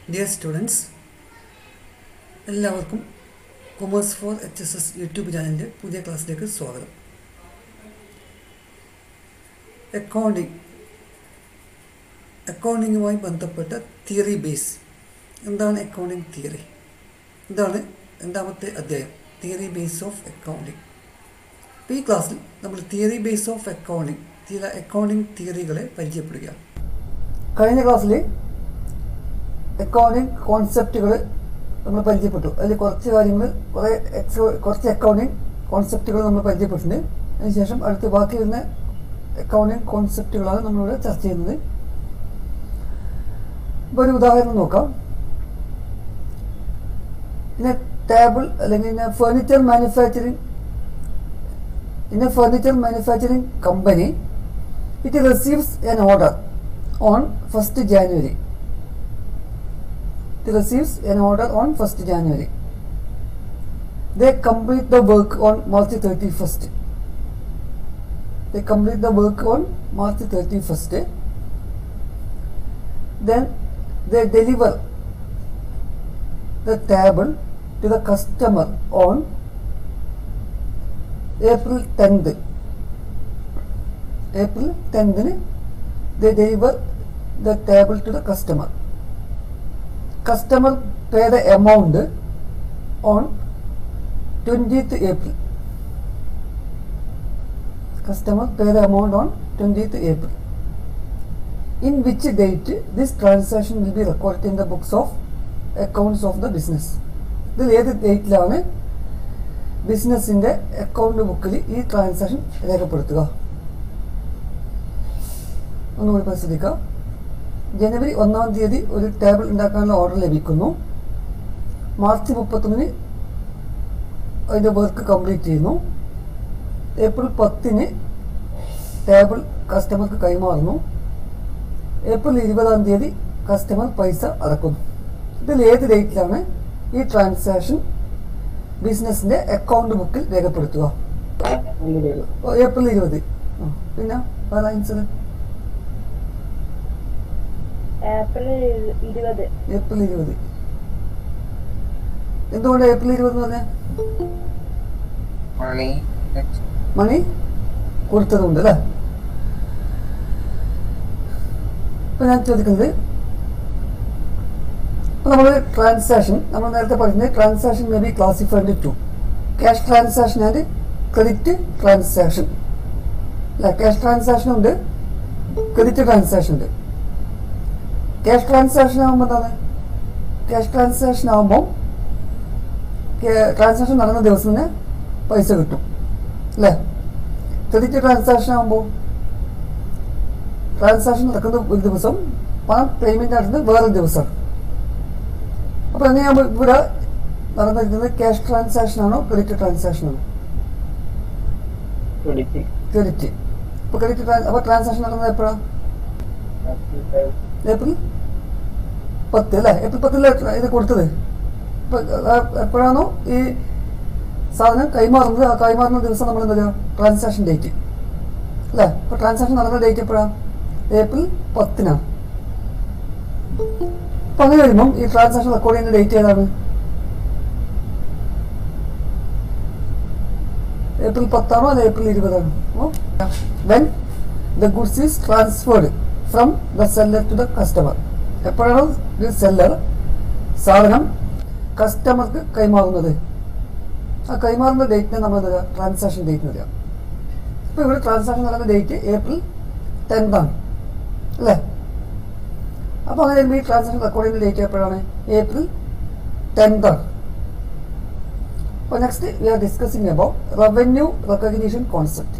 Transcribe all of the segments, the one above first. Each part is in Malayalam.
Dear students, എല്ലാവർക്കും കൊമേഴ്സ് ഫോർ HSS യൂട്യൂബ് ചാനലിൻ്റെ പുതിയ ക്ലാസ്സിലേക്ക് സ്വാഗതം. അക്കൗണ്ടിങ്ങുമായി ബന്ധപ്പെട്ട തിയറി ബേസ്. എന്താണ് അക്കൗണ്ടിങ് തിയറി? എന്താണ് രണ്ടാമത്തെ അധ്യായം, തിയറി ബേസ് ഓഫ് അക്കൗണ്ടിങ്. അപ്പോൾ ഈ ക്ലാസ്സിൽ നമ്മൾ തിയറി ബേസ് ഓഫ് അക്കൗണ്ടിങ്, ചില അക്കൗണ്ടിങ് തിയറികളെ പരിചയപ്പെടുക. കഴിഞ്ഞ ക്ലാസ്സിൽ അക്കൗണ്ടിങ് കോൺസെപ്റ്റുകൾ നമ്മൾ പരിചയപ്പെട്ടു. അതിൽ കുറച്ച് കാര്യങ്ങൾ, കുറച്ച് അക്കൗണ്ടിങ് കോൺസെപ്റ്റുകൾ നമ്മൾ പരിചയപ്പെട്ടിട്ടുണ്ട്. അതിനുശേഷം അടുത്ത് ബാക്കി വരുന്ന അക്കൗണ്ടിങ് കോൺസെപ്റ്റുകളാണ് നമ്മളിവിടെ ചർച്ച ചെയ്യുന്നത്. ഇപ്പോൾ ഒരു ഉദാഹരണം നോക്കാം. പിന്നെ ടേബിൾ അല്ലെങ്കിൽ furniture manufacturing company, it receives an order on 1st January. It receives an order on 1st January. They complete the work on March 31st. They complete the work on March 31st. Then they deliver the table to the customer on April 10th. April 10th, they deliver the table to the customer. Customer pay the amount on 20th April. Customer pay the amount on 20th April. In which date this transaction will be recorded in the books of accounts of the business. ഇതിൽ ഏത് ഡേറ്റിലാണ് ബിസിനസ്സിൻ്റെ അക്കൗണ്ട് ബുക്കിൽ ഈ ട്രാൻസാക്ഷൻ രേഖപ്പെടുത്തുക? ഒന്നുകൂടി പരിശോധിക്കാം. ജനുവരി 1-ാം തീയതി ഒരു ടേബിൾ ഉണ്ടാക്കാനുള്ള ഓർഡർ ലഭിക്കുന്നു. മാർച്ച് 31-ന് അതിൻ്റെ വർക്ക് കംപ്ലീറ്റ് ചെയ്യുന്നു. ഏപ്രിൽ 10-ന് ടേബിൾ കസ്റ്റമർക്ക് കൈമാറുന്നു. ഏപ്രിൽ 20-ാം തീയതി കസ്റ്റമർ പൈസ അടക്കുന്നു. ഇതിൽ ഏത് ഡേറ്റിലാണ് ഈ ട്രാൻസാക്ഷൻ ബിസിനസിൻ്റെ അക്കൗണ്ട് ബുക്കിൽ രേഖപ്പെടുത്തുക? ഏപ്രിൽ 20. പിന്നെ വേറെ ആൻസർ? ഏപ്രിൽ 20. എന്തുകൊണ്ട് ഏപ്രിൽ 20 എന്ന് പറഞ്ഞ? മണി കൊടുത്തതുകൊണ്ട് അല്ലേ? ഇപ്പൊ ഞാൻ ചോദിക്കുന്നത്, നമ്മൾ ട്രാൻസാക്ഷൻ, നമ്മൾ നേരത്തെ പറഞ്ഞത് transaction may be classified to cash transaction and credit transaction അല്ല. ക്യാഷ് ട്രാൻസാക്ഷൻ ഉണ്ട്, ക്രെഡിറ്റ് ട്രാൻസാക്ഷൻ ഉണ്ട്. ക്യാഷ് ട്രാൻസാക്ഷൻ ആകുമ്പോൾ എന്താണ്? ക്യാഷ് ട്രാൻസാക്ഷൻ ആകുമ്പോൾ ട്രാൻസാക്ഷൻ നടന്ന ദിവസം തന്നെ പൈസ കിട്ടും അല്ലേ? ക്രെഡിറ്റ് ട്രാൻസാക്ഷൻ ആകുമ്പോൾ ട്രാൻസാക്ഷൻ നടക്കുന്ന ഒരു ദിവസം, പണം പേയ്മെന്റ് നടക്കുന്നത് വേറൊരു ദിവസമാണ്. അപ്പോൾ എങ്ങനെയാകുമ്പോൾ ഇവിടെ നടന്നിരിക്കുന്നത് ക്യാഷ് ട്രാൻസാക്ഷൻ ആണോ ക്രെഡിറ്റ് ട്രാൻസാക്ഷൻ ആണോ? ക്രെഡിറ്റ്. ഇപ്പോൾ ക്രെഡിറ്റ് അപ്പോൾ ട്രാൻസാക്ഷൻ നടന്നത് എപ്പോഴാണ്? ഏപ്രിൽ 10 അല്ലേ? ഏപ്രിൽ 10 ഇത് കൊടുത്തത്. ഇപ്പം എപ്പോഴാണോ ഈ സാധനം കൈമാറുന്നത്, ആ കൈമാറുന്ന ദിവസം നമ്മൾ എന്താ പറയുക? ട്രാൻസാക്ഷൻ ഡേറ്റ് അല്ലേ? ഇപ്പോൾ ട്രാൻസാക്ഷൻ നടന്ന ഡേറ്റ് എപ്പോഴാണ്? ഏപ്രിൽ 10-നാണ്. അപ്പം അങ്ങനെ വരുമ്പം ഈ ട്രാൻസാക്ഷൻ റെക്കോർഡ് ചെയ്യുന്ന ഡേറ്റ് ഏതാണ്? ഏപ്രിൽ 10 അല്ലെ April 20? When the goods is transferred from the seller to the customer. എപ്പോഴാണ് ദി സെല്ലർ സാധനം കസ്റ്റമർക്ക് കൈമാറുന്നത്? ആ കൈമാറുന്ന ഡേറ്റിനെ നമ്മൾ എന്താ പറയുക? ട്രാൻസാക്ഷൻ ഡേറ്റ് എന്ന് പറയാം. ഇപ്പോൾ ഇവിടെ ട്രാൻസാക്ഷൻ നടന്ന ഡേറ്റ് ഏപ്രിൽ 10 ആണ് അല്ലേ? അപ്പോൾ അങ്ങനെ വരുമ്പോൾ ഈ ട്രാൻസാക്ഷൻ റെക്കോർഡ് ചെയ്യുന്ന ഡേറ്റ് എപ്പോഴാണ്? ഏപ്രിൽ 10 ആണ്. അപ്പോൾ next we are discussing about revenue recognition concept.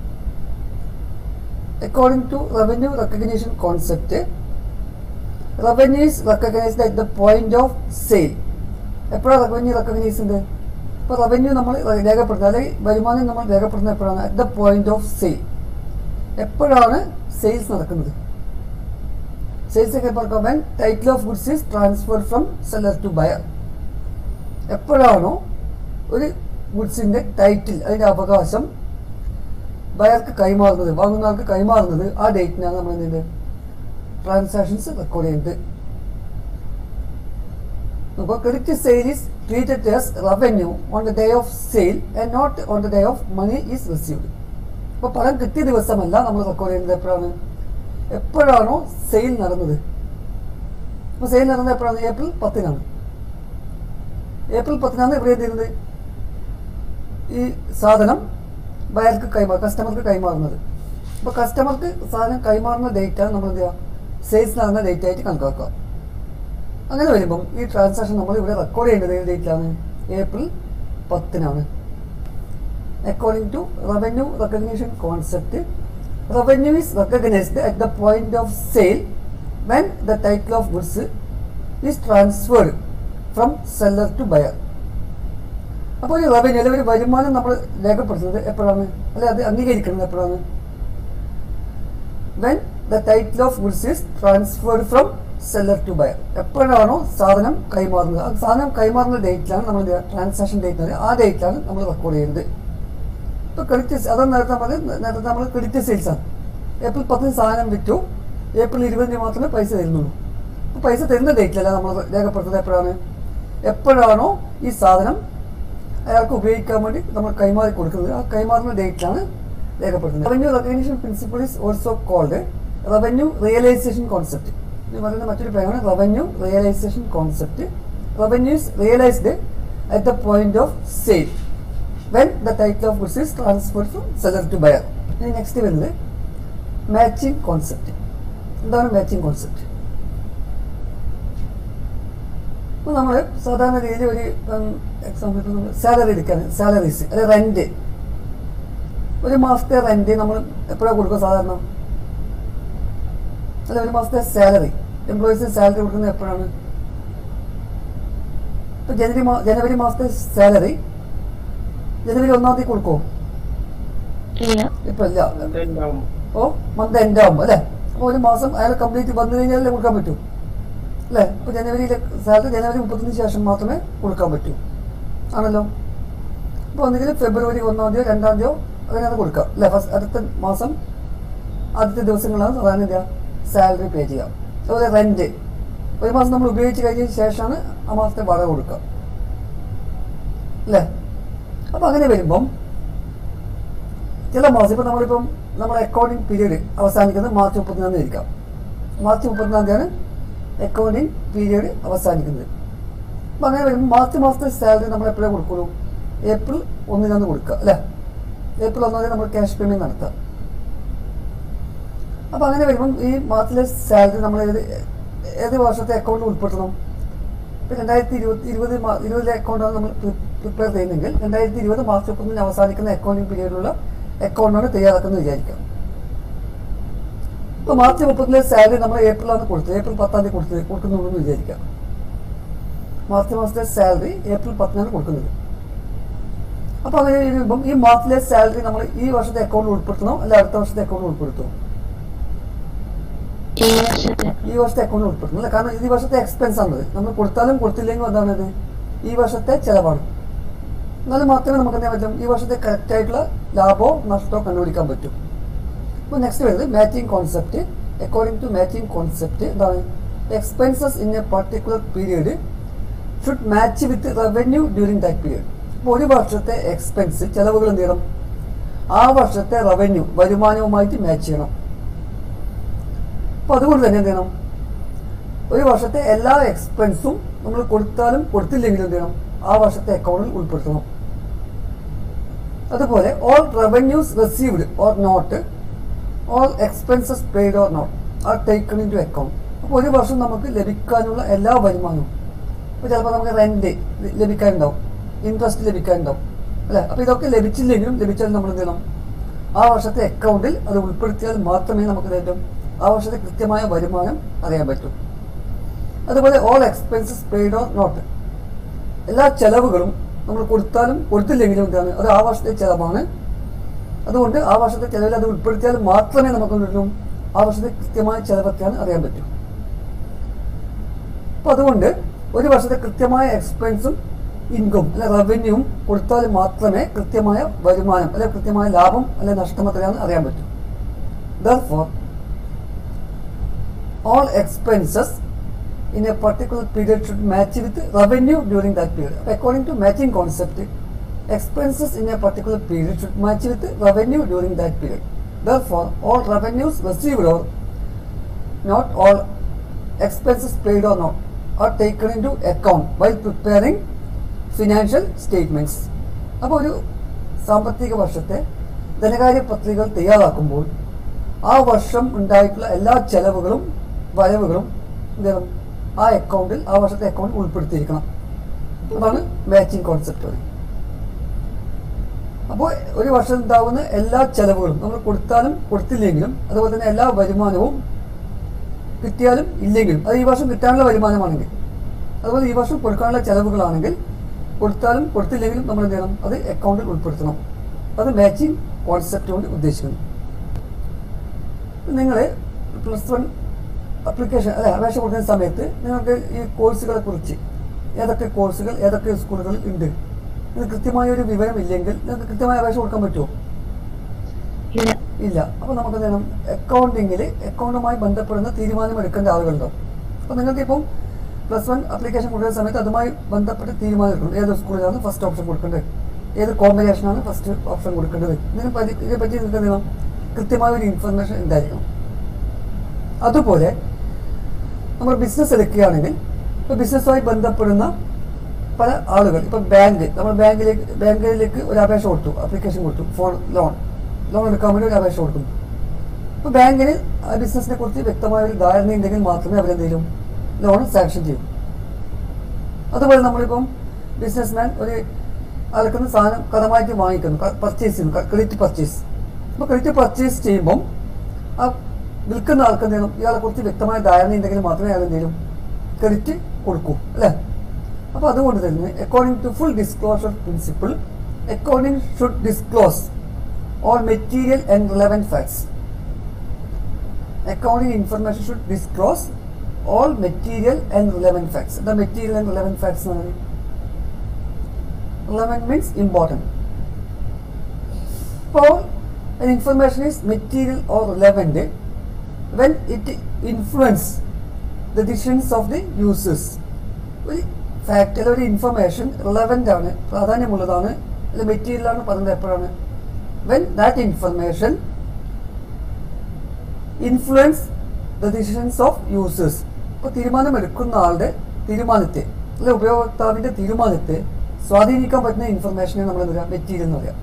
According to revenue recognition concept, revenue is recognized at the point of sale. എപ്പോഴാണ് റവന്യൂ റെക്കഗ്നൈസ് ചെയ്യുന്നത്? ഇപ്പോൾ റവന്യൂ നമ്മൾ രേഖപ്പെടുത്തുന്നത്, അല്ലെങ്കിൽ വരുമാനം നമ്മൾ രേഖപ്പെടുത്തുന്നത് എപ്പോഴാണ്? At the point of sale. എപ്പോഴാണ് സെയിൽസ് നടക്കുന്നത്? സെയിൽസ് ഒക്കെ എപ്പോൾ? When title of goods is transferred from seller to buyer. എപ്പോഴാണോ ഒരു ഗുഡ്സിൻ്റെ ടൈറ്റിൽ, അതിൻ്റെ അവകാശം ബയർക്ക് കൈമാറുന്നത്, വാങ്ങുന്ന ആൾക്ക് കൈമാറുന്നത്, ആ ഡേറ്റിനാണ് നമ്മൾ എന്ത് ട്രാൻസാക്ഷൻസ് റെക്കോർഡ് ചെയ്യുന്നത്. അപ്പോൾ credit sale is treated as revenue on the day of sale and not on the day of money is received. അപ്പോൾ പണം കിട്ടിയ ദിവസമല്ല നമ്മൾ റെക്കോർഡ് ചെയ്യുന്നത് എപ്പോഴാണോ സെയിൽ നടന്നത്. അപ്പോൾ സെയിൽ നടന്നത് എപ്പോഴാണ്? ഏപ്രിൽ 10-നാണ്. ഏപ്രിൽ 10-നാണ് ഇവിടെ എന്ത് ചെയ്യുന്നത്? ഈ സാധനം ബയർക്ക് കസ്റ്റമർക്ക് കൈമാറുന്നത്. അപ്പോൾ കസ്റ്റമർക്ക് സാധനം കൈമാറുന്ന ഡേറ്റാണ് നമ്മൾ എന്ത് ചെയ്യുക? സെയിൽസ് നടന്ന ഡേറ്റ് ആയിട്ട് കണക്കാക്കുക. അങ്ങനെ വരുമ്പം ഈ ട്രാൻസാക്ഷൻ നമ്മൾ ഇവിടെ റെക്കോർഡ് ചെയ്യേണ്ടത് ഏത് ഡേറ്റിലാണ്? ഏപ്രിൽ 10-നാണ്. According to revenue recognition concept, revenue is recognised at the point of sale when the title of goods is transferred from seller to buyer. അപ്പോൾ ഈ റവന്യൂ അല്ലെങ്കിൽ ഒരു വരുമാനം നമ്മൾ രേഖപ്പെടുത്തുന്നത് എപ്പോഴാണ്? അല്ലെ അത് അംഗീകരിക്കുന്നത് എപ്പോഴാണ്? When the title of goods is transferred from seller to buyer. എപ്പോഴാണോ സാധനം കൈമാറുന്നത്, ആ സാധനം കൈമാറുന്ന ഡേറ്റിലാണ് നമ്മൾ ട്രാൻസാക്ഷൻ ഡേറ്റ്, ആ ഡേറ്റിലാണ് നമ്മൾ റെക്കോർഡ് ചെയ്യുന്നത്. ഇപ്പോൾ ക്രെഡിറ്റ് അതാണ് നേരത്തെ നമ്മൾ ക്രെഡിറ്റ് സെയിൽസാണ്. ഏപ്രിൽ 10-ന് സാധനം വിറ്റു, ഏപ്രിൽ 20-ന് മാത്രമേ പൈസ തരുന്നുള്ളൂ. അപ്പോൾ പൈസ തരുന്ന ഡേറ്റിലല്ല നമ്മൾ രേഖപ്പെടുത്തുന്നത് എപ്പോഴാണോ ഈ സാധനം അയാൾക്ക് ഉപയോഗിക്കാൻ വേണ്ടി നമ്മൾ കൈമാറി കൊടുക്കുന്നത്, ആ കൈമാറുന്ന ഡേറ്റിലാണ് രേഖപ്പെടുത്തുന്നത്. Revenue recognition principle is also called revenue realisation concept എന്ന് പറയുന്ന മറ്റൊരു പേരാണ് revenue realisation concept. Revenue is realised at the point of sale when the title of goods is transferred from seller to buyer. ഇനി നെക്സ്റ്റ് വരുന്നത് മാച്ചിങ് കോൺസെപ്റ്റ്. എന്താണ് മാച്ചിങ് കോൺസെപ്റ്റ്? അപ്പോൾ നമ്മൾ സാധാരണ രീതിയിൽ ഒരു എക്സാമ്പിൾ നമ്മൾ സാലറി എടുക്കുകയാണ്. സാലറീസ് അല്ലെ റെന്റ്, ഒരു മാസത്തെ റെന്റ് നമ്മൾ എപ്പോഴാണ് കൊടുക്കുക സാധാരണ? അല്ല, ഒരു മാസത്തെ സാലറി, എംപ്ലോയീസിന് സാലറി കൊടുക്കുന്നത് എപ്പോഴാണ്? ഇപ്പൊ ജനുവരി മാസത്തെ സാലറി ജനുവരി 1-ാം തീയതി കൊടുക്കുമോ? ഇപ്പൊ ഇല്ല. ഓ, മന്ത് എൻഡ് ആകുമ്പോ അല്ലെ? അപ്പൊ ഒരു മാസം അയാൾ കംപ്ലീറ്റ് വന്നു കഴിഞ്ഞാലേ കൊടുക്കാൻ പറ്റൂ അല്ലേ? അപ്പൊ ജനുവരിയിലെ സാലറി ജനുവരി 30-ന് ശേഷം മാത്രമേ കൊടുക്കാൻ പറ്റൂ ആണല്ലോ. അപ്പോൾ ഒന്നുകിൽ ഫെബ്രുവരി 1-ാം തീയതിയോ 2-ാം തീയതിയോ അങ്ങനെയാണ് കൊടുക്കുക അല്ലെ? ഫസ്റ്റ് അടുത്ത മാസം ആദ്യത്തെ ദിവസങ്ങളാണ് സാധാരണ സാലറി പേ ചെയ്യാം. അതുപോലെ റെന്റ് ഒരു മാസം നമ്മൾ ഉപയോഗിച്ച് കഴിഞ്ഞതിന് ശേഷമാണ് ആ മാസത്തെ വാടക കൊടുക്കുക അല്ലേ? അപ്പം അങ്ങനെ വരുമ്പം ചില മാസം ഇപ്പം നമ്മുടെ അക്കൗണ്ടിങ് പീരീഡ് അവസാനിക്കുന്നത് മാർച്ച് 30-നാം തീയതി ഇരിക്കാം. മാർച്ച് 30-നാം തീയതിയാണ് അക്കൗണ്ടിങ് പീരീഡ് അവസാനിക്കുന്നത്. അപ്പം അങ്ങനെ വരുമ്പോൾ മാർച്ച് മാസത്തെ സാലറി നമ്മൾ എപ്പോഴേ കൊടുക്കുള്ളൂ? ഏപ്രിൽ 1-നാണ് കൊടുക്കുക അല്ലേ? ഏപ്രിൽ 1-ാം തീയതി നമ്മൾ ക്യാഷ് പേയ്മെന്റ് നടത്തുക. അപ്പം അങ്ങനെ വരുമ്പം ഈ മാസത്തിലെ സാലറി നമ്മൾ ഏത് വർഷത്തെ അക്കൗണ്ടിൽ ഉൾപ്പെടുത്തണം? ഇപ്പം 2020 അക്കൗണ്ടാണ് നമ്മൾ പ്രിപ്പയർ ചെയ്യുന്നെങ്കിൽ 2020 മാർച്ച് 30-ന് അവസാനിക്കുന്ന അക്കൗണ്ടിങ് പീരീഡിലുള്ള അക്കൗണ്ടാണ് തയ്യാറാക്കുന്നത് വിചാരിക്കാം. ഇപ്പോൾ മാർച്ച് 30-ലെ സാലറി നമ്മൾ ഏപ്രിലാണ് കൊടുത്തത്, ഏപ്രിൽ 10-ാം തീയതി കൊടുക്കുന്നുണ്ടെന്ന് വിചാരിക്കാം. മാർച്ച് മാസത്തെ സാലറി ഏപ്രിൽ 10-നാണ് കൊടുക്കുന്നത്. അപ്പോൾ അങ്ങനെ വരുമ്പം ഈ മാസത്തിലെ സാലറി നമ്മൾ ഈ വർഷത്തെ അക്കൗണ്ടിൽ ഉൾപ്പെടുത്തണോ അല്ല അടുത്ത വർഷത്തെ അക്കൗണ്ടിൽ ഉൾപ്പെടുത്തണോ? ഈ വർഷത്തെ അക്കൗണ്ടിൽ ഉൾപ്പെടുത്തണം അല്ലേ? കാരണം ഈ വർഷത്തെ എക്സ്പെൻസ് ആണത്. നമ്മൾ കൊടുത്താലും കൊടുത്തില്ലെങ്കിൽ എന്താണത്? ഈ വർഷത്തെ ചിലവാണ്. എന്നാലും മാത്രമേ നമുക്ക് എന്താ പറ്റും? ഈ വർഷത്തെ കറക്റ്റ് ആയിട്ടുള്ള ലാഭമോ നഷ്ടമോ കണ്ടുപിടിക്കാൻ പറ്റും. അപ്പോൾ നെക്സ്റ്റ് വരുന്നത് matching concept. According to matching concept എന്താണ്? Expenses in a particular period should match with revenue during that period. അപ്പോൾ ഒരു വർഷത്തെ എക്സ്പെൻസ് ചിലവുകൾ എന്ത് ചെയ്യണം? ആ വർഷത്തെ റവന്യൂ വരുമാനവുമായിട്ട് മാച്ച് ചെയ്യണം. അപ്പോൾ അതുകൊണ്ട് തന്നെ എന്ത് ചെയ്യണം? ഒരു വർഷത്തെ എല്ലാ എക്സ്പെൻസും നമ്മൾ കൊടുത്താലും കൊടുത്തില്ലെങ്കിലും എന്ത് ചെയ്യണം? ആ വർഷത്തെ അക്കൗണ്ടിൽ ഉൾപ്പെടുത്തണം. അതുപോലെ all revenues received or not, all expenses paid or not are taken into account. അപ്പോൾ ഒരു വർഷം നമുക്ക് ലഭിക്കാനുള്ള എല്ലാ വരുമാനവും, ഇപ്പോൾ ചിലപ്പോൾ നമുക്ക് റെന്റ് ലഭിക്കാനുണ്ടാവും, ഇൻട്രസ്റ്റ് ലഭിക്കാനുണ്ടാവും അല്ലേ? അപ്പോൾ ഇതൊക്കെ ലഭിച്ചില്ലെങ്കിലും ലഭിച്ചാലും നമ്മൾ എന്ത് ചെയ്യണം? ആ വർഷത്തെ അക്കൗണ്ടിൽ അത് ഉൾപ്പെടുത്തിയാൽ മാത്രമേ നമുക്ക് ഏറ്റവും ആ വർഷത്തെ കൃത്യമായ വരുമാനം അറിയാൻ പറ്റും. അതുപോലെ all expenses paid or not, എല്ലാ ചെലവുകളും നമ്മൾ കൊടുത്താലും കൊടുത്തില്ലെങ്കിലും എന്താണ്? അത് ആ വർഷത്തെ ചിലവാണ്. അതുകൊണ്ട് ആ വർഷത്തെ ചിലവിൽ അത് ഉൾപ്പെടുത്തിയാൽ മാത്രമേ നമുക്ക് എന്തും ആ വർഷത്തെ കൃത്യമായ ചിലവൊക്കെയാണ് അറിയാൻ പറ്റും. അപ്പോൾ അതുകൊണ്ട് ഒരു വർഷത്തെ കൃത്യമായ എക്സ്പെൻസും ഇൻകം അല്ലെ റവന്യൂവും കൊടുത്താൽ മാത്രമേ കൃത്യമായ വരുമാനം അല്ലെ കൃത്യമായ ലാഭം അല്ലെ നഷ്ടം എത്രയാണെന്ന് അറിയാൻ പറ്റും. Therefore, all expenses in a particular period should match with revenue during that period. According to matching concept, expenses in a particular period should match with revenue during that period. Therefore, all revenues received or not all expenses paid or not are taken into account while preparing financial statements. അപ്പോൾ ഒരു സാമ്പത്തിക വർഷത്തെ ധനകാര്യ പത്രികകൾ തയ്യാറാക്കുമ്പോൾ ആ വർഷം ഉണ്ടായിട്ടുള്ള എല്ലാ ചെലവുകളും വരവുകളും എന്താണ് ആ അക്കൗണ്ടിൽ ആ വർഷത്തെ അക്കൗണ്ടിൽ ഉൾപ്പെടുത്തിയിരിക്കണം. അതാണ് മാച്ചിങ് കോൺസെപ്റ്റ്. അപ്പോൾ ഒരു വർഷം ഉണ്ടാകുന്ന എല്ലാ ചെലവുകളും നമ്മൾ കൊടുത്താലും കൊടുത്തില്ലെങ്കിലും അതുപോലെ തന്നെ എല്ലാ വരുമാനവും കിട്ടിയാലും ഇല്ലെങ്കിലും അത് ഈ വർഷം കിട്ടാനുള്ള വരുമാനമാണെങ്കിൽ അതുപോലെ ഈ വർഷം കൊടുക്കാനുള്ള ചെലവുകളാണെങ്കിൽ കൊടുത്താലും കൊടുത്തില്ലെങ്കിലും നമ്മൾ എന്ത് ചെയ്യണം അത് അക്കൗണ്ടിൽ ഉൾപ്പെടുത്തണം. അത് മാച്ചിങ് കോൺസെപ്റ്റ് കൊണ്ട് ഉദ്ദേശിക്കുന്നു. നിങ്ങൾ +1 അപ്ലിക്കേഷൻ അപേക്ഷ കൊടുക്കുന്ന സമയത്ത് നിങ്ങൾക്ക് ഈ കോഴ്സുകളെ കുറിച്ച് ഏതൊക്കെ കോഴ്സുകൾ ഏതൊക്കെ സ്കൂളുകൾ ഉണ്ട് ഇത് കൃത്യമായൊരു വിവരം ഇല്ലെങ്കിൽ നിങ്ങൾക്ക് കൃത്യമായ അപേക്ഷ കൊടുക്കാൻ പറ്റുമോ? ഇല്ല. അപ്പോൾ നമുക്ക് എന്ത് ചെയ്യണം അക്കൗണ്ടിങ്ങിൽ അക്കൗണ്ടുമായി ബന്ധപ്പെടുന്ന തീരുമാനമെടുക്കേണ്ട ആളുകളുണ്ടാവും. അപ്പോൾ നിങ്ങൾക്ക് ഇപ്പം +1 അപ്ലിക്കേഷൻ കൊടുക്കുന്ന സമയത്ത് അതുമായി ബന്ധപ്പെട്ട് തീരുമാനം എടുക്കണം. ഏത് സ്കൂളിലാണ് ഫസ്റ്റ് ഓപ്ഷൻ കൊടുക്കേണ്ടത്, ഏത് കോമ്പിനേഷനാണ് ഫസ്റ്റ് ഓപ്ഷൻ കൊടുക്കേണ്ടത്, ഇതിനെപ്പറ്റി നിങ്ങൾക്ക് എന്ത് ചെയ്യണം കൃത്യമായൊരു ഇൻഫർമേഷൻ ഉണ്ടായിരിക്കണം. അതുപോലെ നമ്മൾ ബിസിനസ് എടുക്കുകയാണെങ്കിൽ ഇപ്പോൾ ബിസിനസ്സുമായി ബന്ധപ്പെടുന്ന പല ആളുകൾ ഇപ്പോൾ നമ്മൾ ബാങ്കിലേക്ക് ഒരു അപേക്ഷ കൊടുത്തു, അപ്ലിക്കേഷൻ കൊടുത്തു ഫോർ ലോൺ എടുക്കാൻ വേണ്ടി ഒരു അപേക്ഷ കൊടുക്കുന്നു. അപ്പോൾ ബാങ്കിന് ആ ബിസിനസിനെ കുറിച്ച് വ്യക്തമായ ഒരു ധാരണ ഉണ്ടെങ്കിൽ മാത്രമേ അവരെന്തെങ്കിലും ലോൺ സാങ്ഷൻ ചെയ്യും. അതുപോലെ നമ്മളിപ്പം ബിസിനസ്മാൻ ഒരു ആൾക്കുന്ന സാധനം കടമായിട്ട് വാങ്ങിക്കുന്നു, പർച്ചേസ് ചെയ്യുന്നു, ക്രെഡിറ്റ് പർച്ചേസ്. അപ്പോൾ ക്രെഡിറ്റ് പർച്ചേസ് ചെയ്യുമ്പം ആ വിൽക്കുന്ന ആൾക്ക് എന്ത് ചെയ്യണം ഇയാളെ കുറിച്ച് വ്യക്തമായ ധാരണ ഉണ്ടെങ്കിൽ മാത്രമേ അയാൾ എന്തെങ്കിലും ക്രെഡിറ്റ് കൊടുക്കൂ അല്ലേ. അപ്പോൾ അതുകൊണ്ട് തന്നെ according to full disclosure principle accounting should disclose all material and relevant facts. Accounting information should disclose all material and relevant facts. The material and relevant facts are relevant means important. All an information is material or relevant when it influence the decisions of the users. ഒരു ഫാക്ട് അല്ലെങ്കിൽ ഒരു ഇൻഫർമേഷൻ റിലവൻ്റ് ആണ്, പ്രാധാന്യമുള്ളതാണ്, അല്ലെ മെറ്റീരിയൽ ആണ് പറയുന്നത് എപ്പോഴാണ് when that information influence the decisions of users. ഇപ്പോൾ തീരുമാനമെടുക്കുന്ന ആളുടെ തീരുമാനത്തെ അല്ലെ ഉപയോക്താവിൻ്റെ തീരുമാനത്തെ സ്വാധീനിക്കാൻ പറ്റുന്ന ഇൻഫർമേഷനെ നമ്മൾ എന്താ മെറ്റീരിയൽ എന്ന് പറയാം.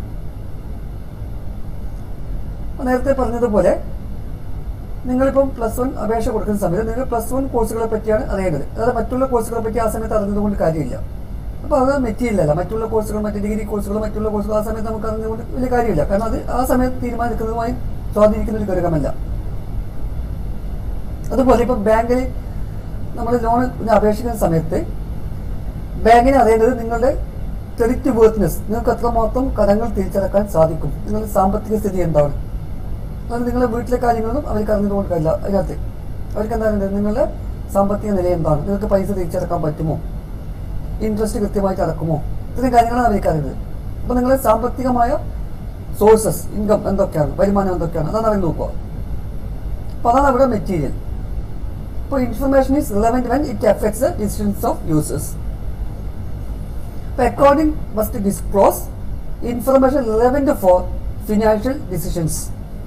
നേരത്തെ പറഞ്ഞതുപോലെ നിങ്ങളിപ്പം +1 അപേക്ഷ കൊടുക്കുന്ന സമയത്ത് നിങ്ങൾ +1 കോഴ്സുകളെ പറ്റിയാണ് അറിയേണ്ടത്. അതായത് മറ്റുള്ള കോഴ്സുകളെ പറ്റി ആ സമയത്ത് അറിഞ്ഞതുകൊണ്ട് കാര്യമില്ല. അപ്പോൾ അത് മെറ്റീരിയൽ അല്ല. മറ്റുള്ള കോഴ്സുകൾ മറ്റ് ഡിഗ്രി കോഴ്സുകൾ മറ്റുള്ള കോഴ്സുകൾ ആ സമയത്ത് നമുക്ക് അറിഞ്ഞുകൊണ്ട് വലിയ കാര്യമില്ല. കാരണം അത് ആ സമയത്ത് തീരുമാനിക്കുന്നതുമായി സ്വാധീനിക്കുന്ന ഒരു ഘടകമല്ല. അതുപോലെ ഇപ്പോൾ ബാങ്കിൽ നമ്മൾ ലോണിന് അപേക്ഷിക്കുന്ന സമയത്ത് ബാങ്കിന് അറിയേണ്ടത് നിങ്ങളുടെ ക്രെഡിറ്റ് വേർത്ത്നെസ്, നിങ്ങൾക്ക് എത്രമാത്രം കടങ്ങൾ തിരിച്ചടക്കാൻ സാധിക്കും, നിങ്ങളുടെ സാമ്പത്തിക സ്ഥിതി എന്താണ്, അത് നിങ്ങളുടെ വീട്ടിലെ കാര്യങ്ങളൊന്നും അവർക്ക് അറിഞ്ഞതുകൊണ്ട് കാര്യമില്ല. അതിനകത്ത് അവർക്ക് എന്താണ് നിങ്ങളുടെ സാമ്പത്തിക നില എന്താണ്, നിങ്ങൾക്ക് പൈസ തിരിച്ചടക്കാൻ പറ്റുമോ, ഇൻട്രസ്റ്റ് കൃത്യമായിട്ട് അടക്കുമോ, ഇത്രയും കാര്യങ്ങളാണ് അവർക്ക് അറിയുന്നത്. അപ്പോൾ നിങ്ങളുടെ സാമ്പത്തികമായ സോഴ്സസ് ഇൻകം എന്തൊക്കെയാണ്, വരുമാനം എന്തൊക്കെയാണ്, അതാണ് അവർ നോക്കുക. അപ്പോൾ അതാണ് അവിടെ മെറ്റീരിയൽ. അപ്പോൾ information is relevant when it affects the decisions of users. അപ്പോൾ accounting must disclose information relevant for financial decisions.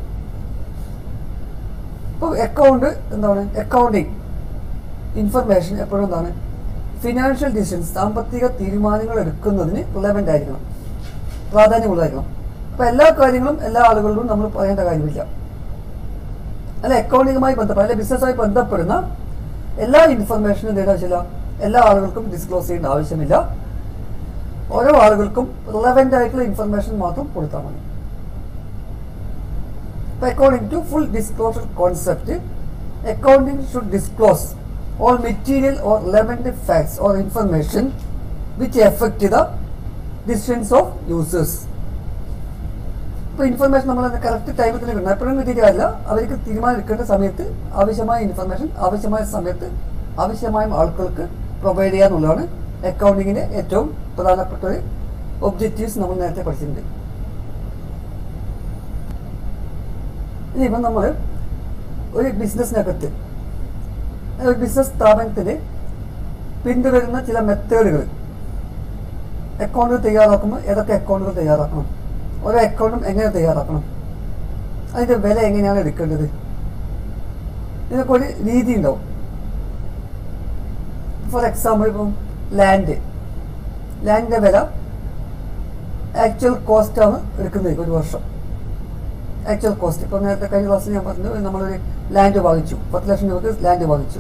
ഇപ്പോൾ അക്കൗണ്ട് എന്താണ്, അക്കൗണ്ടിങ് ഇൻഫർമേഷൻ എപ്പോഴും എന്താണ് ഫിനാൻഷ്യൽ ഡിസിഷൻസ്, സാമ്പത്തിക തീരുമാനങ്ങൾ എടുക്കുന്നതിന് റിലവൻ്റ് ആയിരിക്കണം, പ്രാധാന്യമുള്ളതായിരിക്കണം. അപ്പോൾ എല്ലാ കാര്യങ്ങളും എല്ലാ ആളുകളോടും നമ്മൾ പറയേണ്ട കാര്യമില്ല. അല്ല അക്കൗണ്ടിങ്ങുമായി ബന്ധപ്പെട്ട അല്ലെ ബിസിനസ്സുമായി ബന്ധപ്പെടുന്ന എല്ലാ ഇൻഫർമേഷനും എന്തെങ്കിലും ആവശ്യമില്ല, എല്ലാ ആളുകൾക്കും ഡിസ്ക്ലോസ് ചെയ്യേണ്ട ആവശ്യമില്ല. ഓരോ ആളുകൾക്കും റിലവൻ്റ് ആയിട്ടുള്ള ഇൻഫർമേഷൻ മാത്രം കൊടുത്താൽ മതി. According to full disclosure concept, accounting should disclose all material or relevant facts or information which affect the decisions of users. ഇപ്പോൾ ഇൻഫർമേഷൻ നമ്മൾ കറക്റ്റ് ടൈമിൽ തന്നെ കിട്ടണം, എപ്പോഴും കിട്ടിയിട്ടില്ല. അവർക്ക് തീരുമാനം എടുക്കേണ്ട സമയത്ത് ആവശ്യമായ ഇൻഫർമേഷൻ ആവശ്യമായ സമയത്ത് ആവശ്യമായ ആളുകൾക്ക് പ്രൊവൈഡ് ചെയ്യുക എന്നുള്ളതാണ് അക്കൗണ്ടിങ്ങിൻ്റെ ഏറ്റവും പ്രധാനപ്പെട്ട ഒരു ഒബ്ജക്റ്റീവ്സ് നമ്മൾ നേരത്തെ പഠിച്ചിട്ടുണ്ട്. ഇനിയിപ്പം നമ്മൾ ഒരു ബിസിനസ്സിനകത്ത് ഒരു ബിസിനസ് സ്ഥാപനത്തിൽ പിന്തുടരുന്ന ചില മെത്തേഡുകൾ അക്കൗണ്ടുകൾ തയ്യാറാക്കുമ്പോൾ ഏതൊക്കെ അക്കൗണ്ടുകൾ തയ്യാറാക്കണം, ഓരോ അക്കൗണ്ടും എങ്ങനെ തയ്യാറാക്കണം, അതിൻ്റെ വില എങ്ങനെയാണ് എടുക്കേണ്ടത്, ഇതിനൊക്കെ ഒരു രീതി ഉണ്ടാവും. ഫോർ എക്സാമ്പിൾ ഇപ്പം ലാൻഡിൻ്റെ വില ആക്ച്വൽ കോസ്റ്റാണ് എടുക്കുന്നത് ഒരു വർഷം. ആക്ച്വൽ കോസ്റ്റ് ഇപ്പം നേരത്തെ കഴിഞ്ഞ ക്ലാസ്സിൽ ഞാൻ പറഞ്ഞു, നമ്മളൊരു ലാൻഡ് വാങ്ങിച്ചു, 10 ലക്ഷം രൂപയ്ക്ക് ലാൻഡ് വാങ്ങിച്ചു.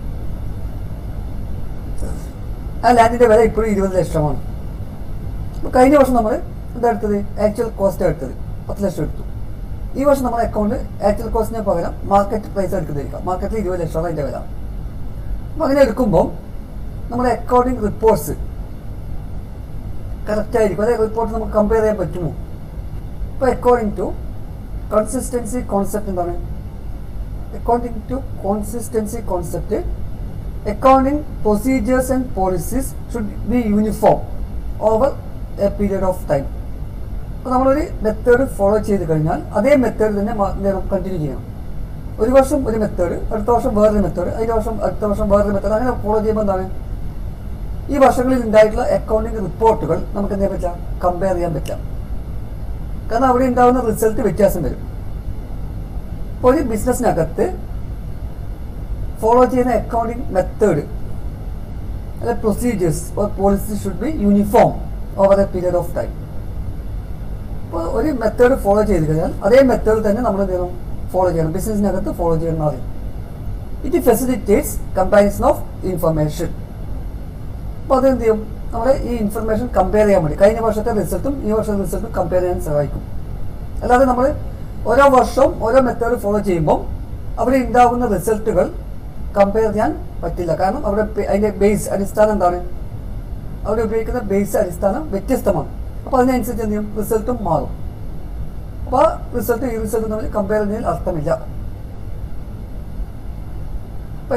ആ ലാൻഡിൻ്റെ വില ഇപ്പോഴും 20 ലക്ഷമാണ്. അപ്പോൾ കഴിഞ്ഞ വർഷം നമ്മൾ എന്താ എടുത്തത്, ആക്ച്വൽ കോസ്റ്റ് എടുത്തത് 10 ലക്ഷം എടുത്തു. ഈ വർഷം നമ്മുടെ അക്കൗണ്ട് ആക്ച്വൽ കോസ്റ്റിന് പകരം മാർക്കറ്റ് പ്രൈസ് എടുക്കുന്നതായിരിക്കാം. മാർക്കറ്റിൽ 20 ലക്ഷമാണ് അതിൻ്റെ വില. അപ്പോൾ അങ്ങനെ എടുക്കുമ്പോൾ നമ്മുടെ അക്കൗണ്ടിങ് റിപ്പോർട്ട്സ് കറക്റ്റായിരിക്കും. അതായത് റിപ്പോർട്ട് നമുക്ക് കമ്പയർ ചെയ്യാൻ പറ്റുമോ? ഇപ്പോൾ അക്കോർഡിംഗ് ടു കൺസിസ്റ്റൻസി കോൺസെപ്റ്റ് എന്താണ്? According to consistency concept, accounting procedures and policies should be uniform over a period of time. അപ്പോൾ നമ്മളൊരു മെത്തേഡ് ഫോളോ ചെയ്ത് കഴിഞ്ഞാൽ അതേ മെത്തേഡ് തന്നെ കണ്ടിന്യൂ ചെയ്യണം. ഒരു വർഷം ഒരു മെത്തേഡ്, അടുത്ത വർഷം വേറൊരു മെത്തേഡ്, അടുത്ത വർഷം വേറൊരു മെത്തേഡ്, അങ്ങനെ ഫോളോ ചെയ്യുമ്പോൾ എന്താണ്, ഈ വർഷങ്ങളിൽ ഉണ്ടായിട്ടുള്ള അക്കൗണ്ടിങ് റിപ്പോർട്ടുകൾ നമുക്ക് എന്താ പറ്റാം, കമ്പയർ ചെയ്യാൻ പറ്റാം. കാരണം അവിടെ ഉണ്ടാകുന്ന റിസൾട്ട് വ്യത്യാസം വരും. ഇപ്പോൾ ഒരു ബിസിനസ്സിനകത്ത് ഫോളോ ചെയ്യുന്ന അക്കൗണ്ടിങ് മെത്തേഡ് അല്ലെ procedures or policy should be uniform over a period of time. ഇപ്പോൾ ഒരു മെത്തേഡ് ഫോളോ ചെയ്ത് കഴിഞ്ഞാൽ അതേ മെത്തേഡ് തന്നെ നമ്മൾ എന്ത് ചെയ്യണം, ഫോളോ ചെയ്യണം, ബിസിനസ്സിനകത്ത് ഫോളോ ചെയ്യണം അറിയും. It facilitates comparison of information. അപ്പോൾ അതെന്ത് ചെയ്യും, നമ്മളെ ഈ ഇൻഫർമേഷൻ കമ്പയർ ചെയ്യാൻ വേണ്ടി കഴിഞ്ഞ വർഷത്തെ റിസൾട്ടും ഈ വർഷത്തെ റിസൾട്ടും കമ്പയർ ചെയ്യാൻ സഹായിക്കും. അല്ലാതെ നമ്മൾ ഓരോ വർഷവും ഓരോ മെത്തേഡ് ഫോളോ ചെയ്യുമ്പോൾ അവിടെ ഉണ്ടാകുന്ന റിസൾട്ടുകൾ കമ്പയർ ചെയ്യാൻ പറ്റില്ല. കാരണം അവിടെ അതിൻ്റെ ബേസ് അടിസ്ഥാനം എന്താണ്, അവിടെ ഉപയോഗിക്കുന്ന ബേസ് അടിസ്ഥാനം വ്യത്യസ്തമാണ്. അപ്പോൾ അതിനനുസരിച്ച് എന്ത് ചെയ്യും, റിസൾട്ടും മാറും. അപ്പോൾ ആ റിസൾട്ടും ഈ റിസൾട്ടും തമ്മിൽ കമ്പയർ ചെയ്യുന്നതിൽ അർത്ഥമില്ല. അപ്പോൾ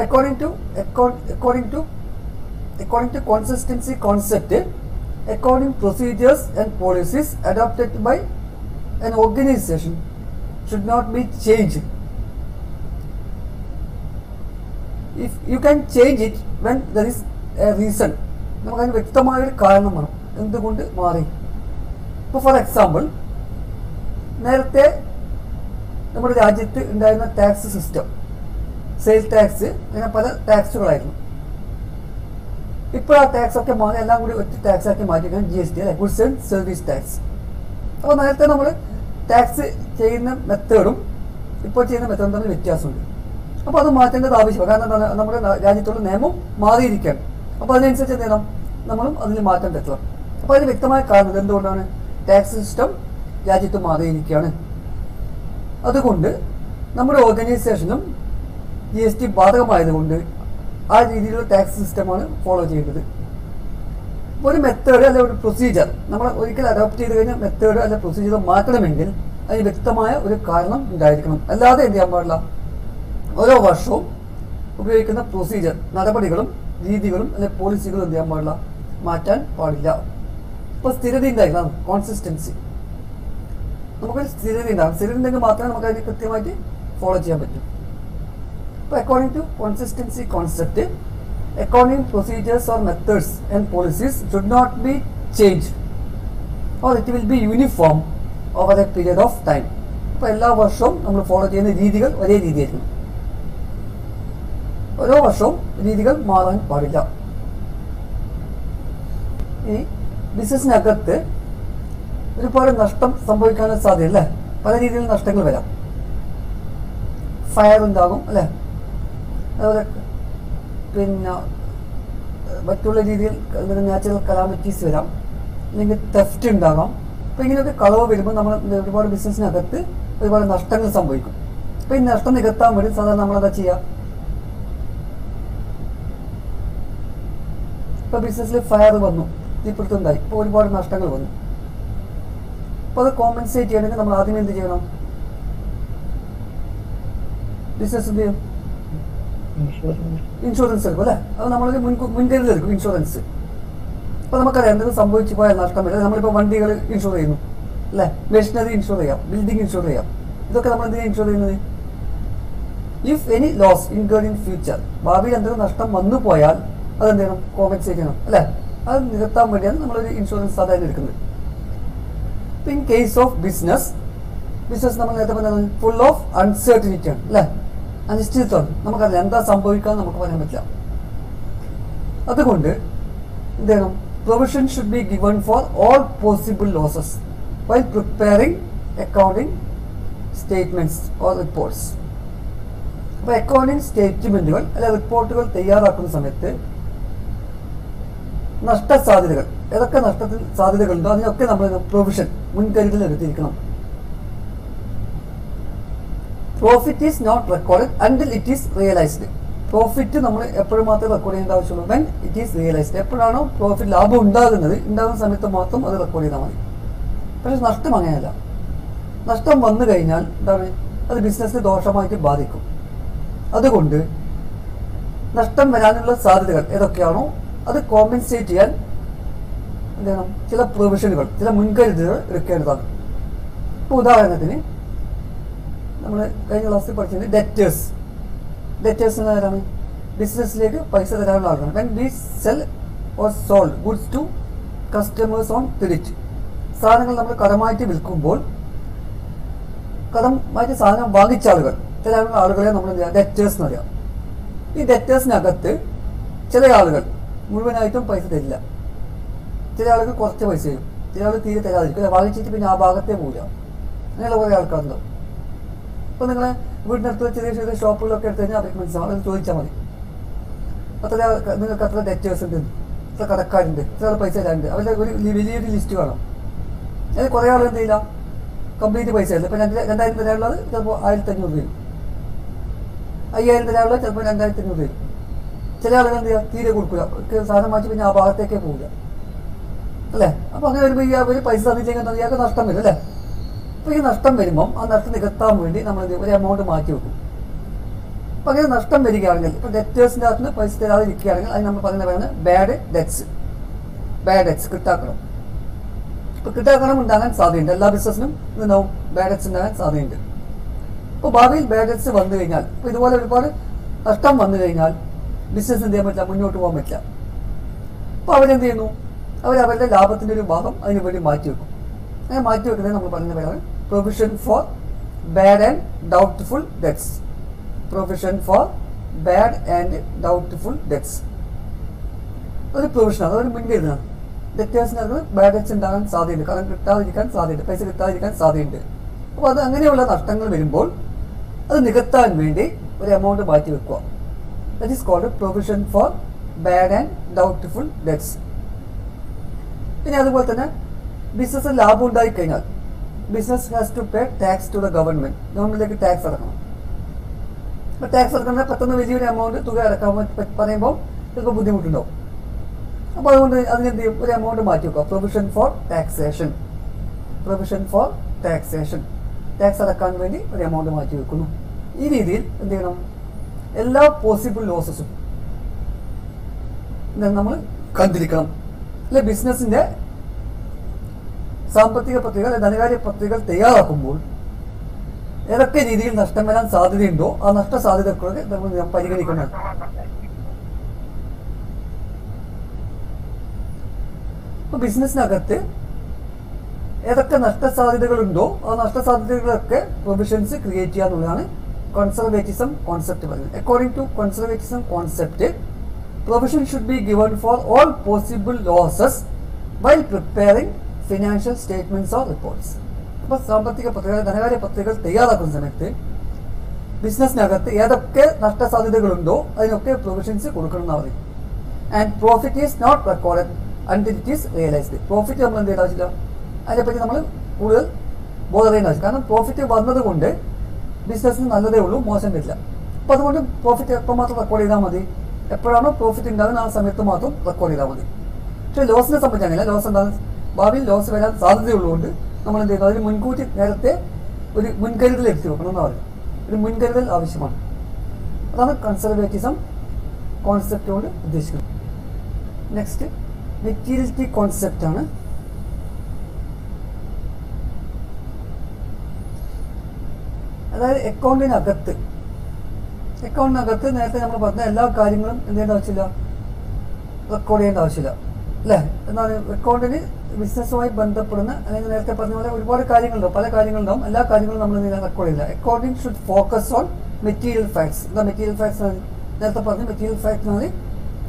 according to consistency concept, accounting procedures and policies adopted by an organization should not be changed. If you can change it when there is a reason, നമുക്കതിന് വ്യക്തമായൊരു കാരണം വേണം എന്തുകൊണ്ട് മാറി. ഇപ്പോൾ ഫോർ എക്സാമ്പിൾ, നേരത്തെ നമ്മുടെ രാജ്യത്ത് ഉണ്ടായിരുന്ന ടാക്സ് സിസ്റ്റം, സെയിൽ ടാക്സ്, അങ്ങനെ പല ടാക്സുകളായിരുന്നു. ഇപ്പോൾ ആ ടാക്സ് ഒക്കെ മാറി എല്ലാം കൂടി ഒറ്റ ടാക്സ് ആക്കി മാറ്റിക്കാൻ GST അല്ലെ, ഗുഡ്സ് ആൻഡ് സർവീസ് ടാക്സ്. അപ്പോൾ നേരത്തെ നമ്മൾ ടാക്സ് ചെയ്യുന്ന മെത്തേഡും ഇപ്പോൾ ചെയ്യുന്ന മെത്തേഡും തമ്മിൽ വ്യത്യാസമുണ്ട്. അപ്പോൾ അത് മാറ്റേണ്ടത് ആവശ്യമാണ്. കാരണം എന്താണ്, നമ്മുടെ രാജ്യത്തുള്ള നിയമം മാറിയിരിക്കുകയാണ്. അപ്പോൾ അതിനനുസരിച്ച് എന്ത് ചെയ്യണം, നമ്മളും അതിൽ മാറ്റം വരുത്തണം. അപ്പോൾ അതിന് വ്യക്തമായ കാരണം എന്തുകൊണ്ടാണ്, ടാക്സ് സിസ്റ്റം രാജ്യത്ത് മാറിയിരിക്കുകയാണ്. അതുകൊണ്ട് നമ്മുടെ ഓർഗനൈസേഷനും GST ബാധകമായതുകൊണ്ട് ആ രീതിയിലുള്ള ടാക്സ് സിസ്റ്റമാണ് ഫോളോ ചെയ്യുന്നത്. ഒരു മെത്തേഡ് അല്ലെ ഒരു പ്രൊസീജിയർ നമ്മൾ ഒരിക്കൽ അഡോപ്റ്റ് ചെയ്ത് കഴിഞ്ഞാൽ മെത്തേഡ് അല്ലെ പ്രൊസീജിയർ മാറ്റണമെങ്കിൽ അതിന് വ്യക്തമായ ഒരു കാരണം ഉണ്ടായിരിക്കണം. അല്ലാതെ എന്ത് ചെയ്യാൻ പാടില്ല, ഓരോ വർഷവും ഉപയോഗിക്കുന്ന പ്രൊസീജിയർ, നടപടികളും രീതികളും അല്ലെ പോളിസികളും എന്ത് ചെയ്യാൻ പാടില്ല, മാറ്റാൻ പാടില്ല. ഇപ്പോൾ സ്ഥിരത ഉണ്ടായിരിക്കണം, കോൺസിസ്റ്റൻസി. നമുക്കൊരു സ്ഥിരത ഉണ്ടാകും. സ്ഥിരത ഉണ്ടെങ്കിൽ മാത്രമേ നമുക്ക് അതിന് കൃത്യമായിട്ട് ഫോളോ ചെയ്യാൻ പറ്റൂ. അപ്പോൾ according to consistency concept, accounting procedures or methods and policies should not be changed or it will be uniform over a period of time. അപ്പോൾ എല്ലാ വർഷവും നമ്മൾ ഫോളോ ചെയ്യുന്ന രീതികൾ ഒരേ രീതിയായിരിക്കും. ഓരോ വർഷവും രീതികൾ മാറാൻ പാടില്ല. ഈ ബിസിനസ്സിനകത്ത് ഒരുപാട് നഷ്ടം സംഭവിക്കാനുള്ള സാധ്യത അല്ലേ, പല രീതിയിൽ നഷ്ടങ്ങൾ വരാം. ഫയർ ഉണ്ടാകും അല്ലേ, അതുപോലെ പിന്നെ മറ്റുള്ള രീതിയിൽ നാച്ചുറൽ കലാമിറ്റീസ് വരാം, അല്ലെങ്കിൽ തെഫ്റ്റ് ഉണ്ടാകാം. അപ്പോൾ ഇങ്ങനെയൊക്കെ കളവ് വരുമ്പോൾ നമ്മൾ ഒരുപാട് ബിസിനസ്സിനകത്ത് ഒരുപാട് നഷ്ടങ്ങൾ സംഭവിക്കും. അപ്പോൾ ഈ നഷ്ടം നികത്താൻ വേണ്ടി സാധാരണ നമ്മളെന്താ ചെയ്യുക, ഇപ്പോൾ ബിസിനസ്സിൽ ഫയർ വന്നു, തീപിടുത്തമുണ്ടായി, ഇപ്പോൾ ഒരുപാട് നഷ്ടങ്ങൾ വന്നു. അപ്പോൾ അത് കോമ്പൻസേറ്റ് ചെയ്യണമെങ്കിൽ നമ്മൾ ആദ്യം എന്ത് ചെയ്യണം, ബിസിനസ് എന്ത് ചെയ്യും, ഇൻഷുറൻസ് എടുക്കും അല്ലേ. അത് നമ്മളൊരു മുൻകരുതൽ എടുക്കും, ഇൻഷുറൻസ്. അപ്പോൾ നമുക്കറിയാം എന്തെങ്കിലും സംഭവിച്ചു പോയാൽ നഷ്ടമില്ല. നമ്മളിപ്പോൾ വണ്ടികൾ ഇൻഷുർ ചെയ്യുന്നു അല്ലേ, മെഷീനറി ഇൻഷുർ ചെയ്യാം, ബിൽഡിംഗ് ഇൻഷുർ ചെയ്യാം. ഇതൊക്കെ നമ്മൾ എന്തിനാണ് ഇൻഷുർ ചെയ്യുന്നത്, if any loss incurred in future, ഭാവിയിൽ എന്തെങ്കിലും നഷ്ടം വന്നു പോയാൽ അതെന്ത് ചെയ്യണം? കോമ്പൻസേറ്റ് ചെയ്യണം അല്ലേ? അത് നികത്താൻ വേണ്ടിയാണ് നമ്മളൊരു ഇൻഷുറൻസ് സാധാരണ എടുക്കുന്നത്. ഇൻ കേസ് ഓഫ് ബിസിനസ് നമ്മൾ നേരത്തെ പറഞ്ഞത് ഫുൾ ഓഫ് അൺസർട്ടനിറ്റി ആണ് അല്ലേ? അനിശ്ചിതത്വം. നമുക്കറിയാം എന്താ സംഭവിക്കാന്ന് നമുക്ക് പറയാൻ പറ്റില്ല. അതുകൊണ്ട് എന്ത് ചെയ്യണം? Provision should be given for all possible losses while preparing accounting statements or reports. അപ്പോൾ അക്കൗണ്ടിംഗ് സ്റ്റേറ്റ്മെന്റുകൾ അല്ലെ റിപ്പോർട്ടുകൾ തയ്യാറാക്കുന്ന സമയത്ത് നഷ്ടസാധ്യതകൾ, ഏതൊക്കെ നഷ്ടത്തിൽ സാധ്യതകളുണ്ടോ അതിനൊക്കെ നമ്മൾ പ്രൊവിഷൻ, മുൻകരുതൽ എടുത്തിരിക്കണം. Profit is not record until it is realised. Profit നമ്മൾ എപ്പോഴും മാത്രമേ റെക്കോർഡ് ചെയ്യേണ്ട ആവശ്യമുള്ളൂ. വെൻ ഇറ്റ് ഈസ് റിയലൈസ്ഡ്, എപ്പോഴാണോ പ്രോഫിറ്റ് ലാഭം ഉണ്ടാകുന്ന സമയത്ത് മാത്രം അത് റെക്കോർഡ് ചെയ്താൽ മതി. പക്ഷെ നഷ്ടം അങ്ങനെയല്ല. നഷ്ടം വന്നു കഴിഞ്ഞാൽ എന്താണ്? അത് ബിസിനസ്സിന് ദോഷമായിട്ട് ബാധിക്കും. അതുകൊണ്ട് നഷ്ടം വരാനുള്ള സാധ്യതകൾ ഏതൊക്കെയാണോ അത് കോമ്പൻസേറ്റ് ചെയ്യാൻ എന്ത് ചെയ്യണം? ചില പ്രൊവിഷനുകൾ, ചില മുൻകരുതലുകൾ എടുക്കേണ്ടതാണ്. ഇപ്പോൾ ഉദാഹരണത്തിന് നമ്മൾ കഴിഞ്ഞ ക്ലാസ്സിൽ പഠിച്ചത് ഡെറ്റേഴ്സ് എന്നതാണ് ബിസിനസ്സിലേക്ക് പൈസ തരാനുള്ള ആൾക്കാണ്. When we sell or sold goods to customers on credit, സാധനങ്ങൾ നമ്മൾ കടമായിട്ട് വിൽക്കുമ്പോൾ കടമായിട്ട് സാധനം വാങ്ങിച്ച ആളുകൾ, തരാനുള്ള ആളുകളെ നമ്മൾ എന്ത് ചെയ്യുക? ഡെറ്റേഴ്സ് എന്ന് പറയാം. ഈ ഡെറ്റേഴ്സിനകത്ത് ചില ആളുകൾ മുഴുവനായിട്ടും പൈസ തരില്ല, ചില ആളുകൾ കുറച്ച് പൈസ തരും, ചില ആളുകൾ തീരെ തരാതിരിക്കും, വാങ്ങിച്ചിട്ട് പിന്നെ ആ ഭാഗത്തേ പോവില്ല. അങ്ങനെയുള്ള കുറേ ആൾക്കാരുണ്ടാവും. അപ്പോൾ നിങ്ങൾ വീടിനടുത്ത് ചെറിയ ചെറിയ ഷോപ്പുകളൊക്കെ എടുത്തു കഴിഞ്ഞാൽ അവർക്ക് മനസ്സിലാവും. അത് ചോദിച്ചാൽ മതി, നിങ്ങൾക്ക് അത്ര ഡെറ്റേഴ്സ് ഉണ്ട്, ഇത്ര കടക്കാരുണ്ട്, ഇത്ര പൈസ തരാറുണ്ട്. അവരുടെ ഒരു വലിയൊരു ലിസ്റ്റ് കാണാം. അതിൽ കുറേ ആൾ എന്ത് ചെയ്യില്ല, കംപ്ലീറ്റ് പൈസ ഇല്ല. ഇപ്പം 2000 തരാനുള്ളത് ചിലപ്പോൾ 1500 തരും, 5000 തരാനുള്ളത് ചിലപ്പോൾ 2500 തരും. ചില ആളുകൾ എന്ത് ചെയ്യുക? തീരെ കൊടുക്കില്ല, സാധനം വാങ്ങിച്ച് പിന്നെ ആ ഭാഗത്തേക്കേ പോകില്ല അല്ലേ? അപ്പോൾ അങ്ങനെ വരുമ്പോൾ ഈ അവർ പൈസ തന്നില്ലെങ്കിൽ ഇയാൾക്ക് നഷ്ടം വരും അല്ലേ? അപ്പോൾ ഈ നഷ്ടം വരുമ്പം ആ നഷ്ടം നികത്താൻ വേണ്ടി നമ്മൾ ഒരു എമൗണ്ട് മാറ്റി വെക്കും. അപ്പോൾ അങ്ങനെ നഷ്ടം വരികയാണെങ്കിൽ, ഇപ്പോൾ ഡെറ്റേഴ്സിൻ്റെ അകത്ത് നിന്ന് പൈസ തരാതെ ഇരിക്കുകയാണെങ്കിൽ അത് നമ്മൾ പറയുന്നത് ബാഡ് ഡെറ്റ്സ് കിട്ടാക്കണം. ഇപ്പോൾ കിട്ടാക്കണം ഉണ്ടാകാൻ സാധ്യതയുണ്ട്. എല്ലാ ബിസിനസ്സിനും ഇതുണ്ടാവും, ബാഡ് ഡെറ്റ്സ് ഉണ്ടാകാൻ സാധ്യതയുണ്ട്. ഇപ്പോൾ ഭാവിയിൽ ബാഡ് ഡെറ്റ്സ് വന്നു കഴിഞ്ഞാൽ, ഇപ്പോൾ ഇതുപോലെ ഒരുപാട് നഷ്ടം വന്നു കഴിഞ്ഞാൽ ബിസിനസ് എന്ത് ചെയ്യാൻ പറ്റില്ല, മുന്നോട്ട് പോകാൻ പറ്റില്ല. അപ്പോൾ അവരെന്ത് ചെയ്യുന്നു? അവരവരുടെ ലാഭത്തിൻ്റെ ഒരു ഭാഗം അതിന് വേണ്ടി മാറ്റി വെക്കും. അങ്ങനെ മാറ്റി വെക്കുന്നത് നമ്മൾ പറയുന്ന പേരാണ് provision for bad and doubtful debts. Provision for bad and doubtful debts ഒരു പ്രൊവിഷനാണ്, അതൊരു മുൻകരുതലാണ്. ഡെറ്റേഴ്സിനകത്ത് ബാഡ് ഡെറ്റ്സ് ഉണ്ടാകാൻ സാധ്യതയുണ്ട്, കാരണം കിട്ടാതിരിക്കാൻ സാധ്യതയുണ്ട്, പൈസ കിട്ടാതിരിക്കാൻ സാധ്യതയുണ്ട്. അപ്പോൾ അത് അങ്ങനെയുള്ള നഷ്ടങ്ങൾ വരുമ്പോൾ അത് നികത്താൻ വേണ്ടി ഒരു എമൗണ്ട് മാറ്റി വെക്കുക. That is called provision for bad and doubtful debts. പിന്നെ അതുപോലെ തന്നെ ബിസിനസ് ലാഭം ഉണ്ടായിക്കഴിഞ്ഞാൽ business has to pay tax to the ഗവൺമെന്റിലേക്ക് ടാക്സ് അടക്കണം. അപ്പോൾ ടാക്സ് അടക്കുന്ന പെട്ടെന്ന് വലിയൊരു എമൗണ്ട് തുക അടക്കാൻ പറയുമ്പോൾ ചിലപ്പോൾ ബുദ്ധിമുട്ടുണ്ടാവും. അപ്പോൾ അതുകൊണ്ട് അതിനെന്ത് ചെയ്യും? ഒരു എമൗണ്ട് മാറ്റി വെക്കുക. പ്രൊവിഷൻ ഫോർ ടാക്സേഷൻ ടാക്സ് അടക്കാൻ വേണ്ടി ഒരു എമൗണ്ട് മാറ്റി വെക്കുന്നു. ഈ രീതിയിൽ എന്ത് ചെയ്യണം? എല്ലാ പോസിബിൾ ലോസസും നമ്മൾ കണ്ടിരിക്കണം. അല്ലെ ബിസിനസിന്റെ സാമ്പത്തിക പത്രിക, ധനകാര്യ പത്രികകൾ തയ്യാറാക്കുമ്പോൾ ഏതൊക്കെ രീതിയിൽ നഷ്ടം വരാൻ സാധ്യതയുണ്ടോ ആ നഷ്ട സാധ്യതകളൊക്കെ നമ്മൾ പരിഗണിക്കണം. അപ്പോൾ ബിസിനസ്സിനകത്ത് ഏതൊക്കെ നഷ്ടസാധ്യതകളുണ്ടോ ആ നഷ്ടസാധ്യതകളൊക്കെ പ്രൊവിഷൻസ് ക്രിയേറ്റ് ചെയ്യുക എന്നുള്ളതാണ് കൺസർവേറ്റിസം കോൺസെപ്റ്റ് പറയുന്നത്. According to conservatism concept, provision should be given for all possible losses while preparing financial statements or reports. അപ്പോൾ സാമ്പത്തിക പത്രിക, ധനകാര്യ പത്രികകൾ തയ്യാറാക്കുന്ന സമയത്ത് ബിസിനസ്സിനകത്ത് ഏതൊക്കെ നഷ്ടസാധ്യതകളുണ്ടോ അതിനൊക്കെ പ്രൊവിഷൻസ് കൊടുക്കണം എന്ന് പറയും. And profit is not recorded until it is realised. Profit നമ്മൾ എന്ത് ചെയ്യേണ്ട ആവശ്യമില്ല, അതിനെപ്പറ്റി നമ്മൾ കൂടുതൽ ബോധറിയേണ്ട ആവശ്യം. കാരണം പ്രോഫിറ്റ് വന്നതുകൊണ്ട് ബിസിനസ്സിന് നല്ലതേ ഉള്ളൂ, മോശം വരില്ല. അപ്പോൾ അതുകൊണ്ട് പ്രോഫിറ്റ് എപ്പോൾ മാത്രം റെക്കോർഡ് ചെയ്താൽ മതി, എപ്പോഴാണോ പ്രോഫിറ്റ് ഉണ്ടാകുന്ന ആ സമയത്ത് മാത്രം റെക്കോർഡ് ചെയ്താൽ മതി. പക്ഷേ ലോസിനെ സംബന്ധിച്ചാണെങ്കിൽ ലോസ് ഉണ്ടാകുന്ന ഭാവിയിൽ ലോസ് വരാൻ സാധ്യതയുള്ളതുകൊണ്ട് നമ്മൾ എന്ത് ചെയ്യുന്നു? അതിന് മുൻകൂട്ടി നേരത്തെ ഒരു മുൻകരുതൽ എടുത്തു വെക്കണം എന്ന് പറയും. ഒരു മുൻകരുതൽ ആവശ്യമാണ്. അതാണ് കൺസർവേറ്റിസം കോൺസെപ്റ്റ് കൊണ്ട് ഉദ്ദേശിക്കുന്നത്. നെക്സ്റ്റ് മെറ്റീരിയലിറ്റി കോൺസെപ്റ്റ് ആണ്. അതായത് അക്കൗണ്ടിനകത്ത് അക്കൗണ്ടിനകത്ത് നേരത്തെ നമ്മൾ പറഞ്ഞ എല്ലാ കാര്യങ്ങളും എന്ത് ചെയ്യേണ്ട ആവശ്യമില്ല, റെക്കോർഡ് ചെയ്യേണ്ട ആവശ്യമില്ല അല്ലേ. എന്താണ് അക്കൗണ്ടിന് ബിസിനസ്സുമായി ബന്ധപ്പെടുന്ന അല്ലെങ്കിൽ നേരത്തെ പറഞ്ഞ പോലെ ഒരുപാട് കാര്യങ്ങളുണ്ടാവും, പല കാര്യങ്ങളുണ്ടാവും. എല്ലാ കാര്യങ്ങളും നമ്മൾ റെക്കോർഡ് ചെയ്യില്ല. Accounting should focus on material facts. എന്താ മെറ്റീരിയൽ ഫാക്ട്സ്? നേരത്തെ പറഞ്ഞു മെറ്റീരിയൽ ഫാക്ട് എന്ന് പറഞ്ഞാൽ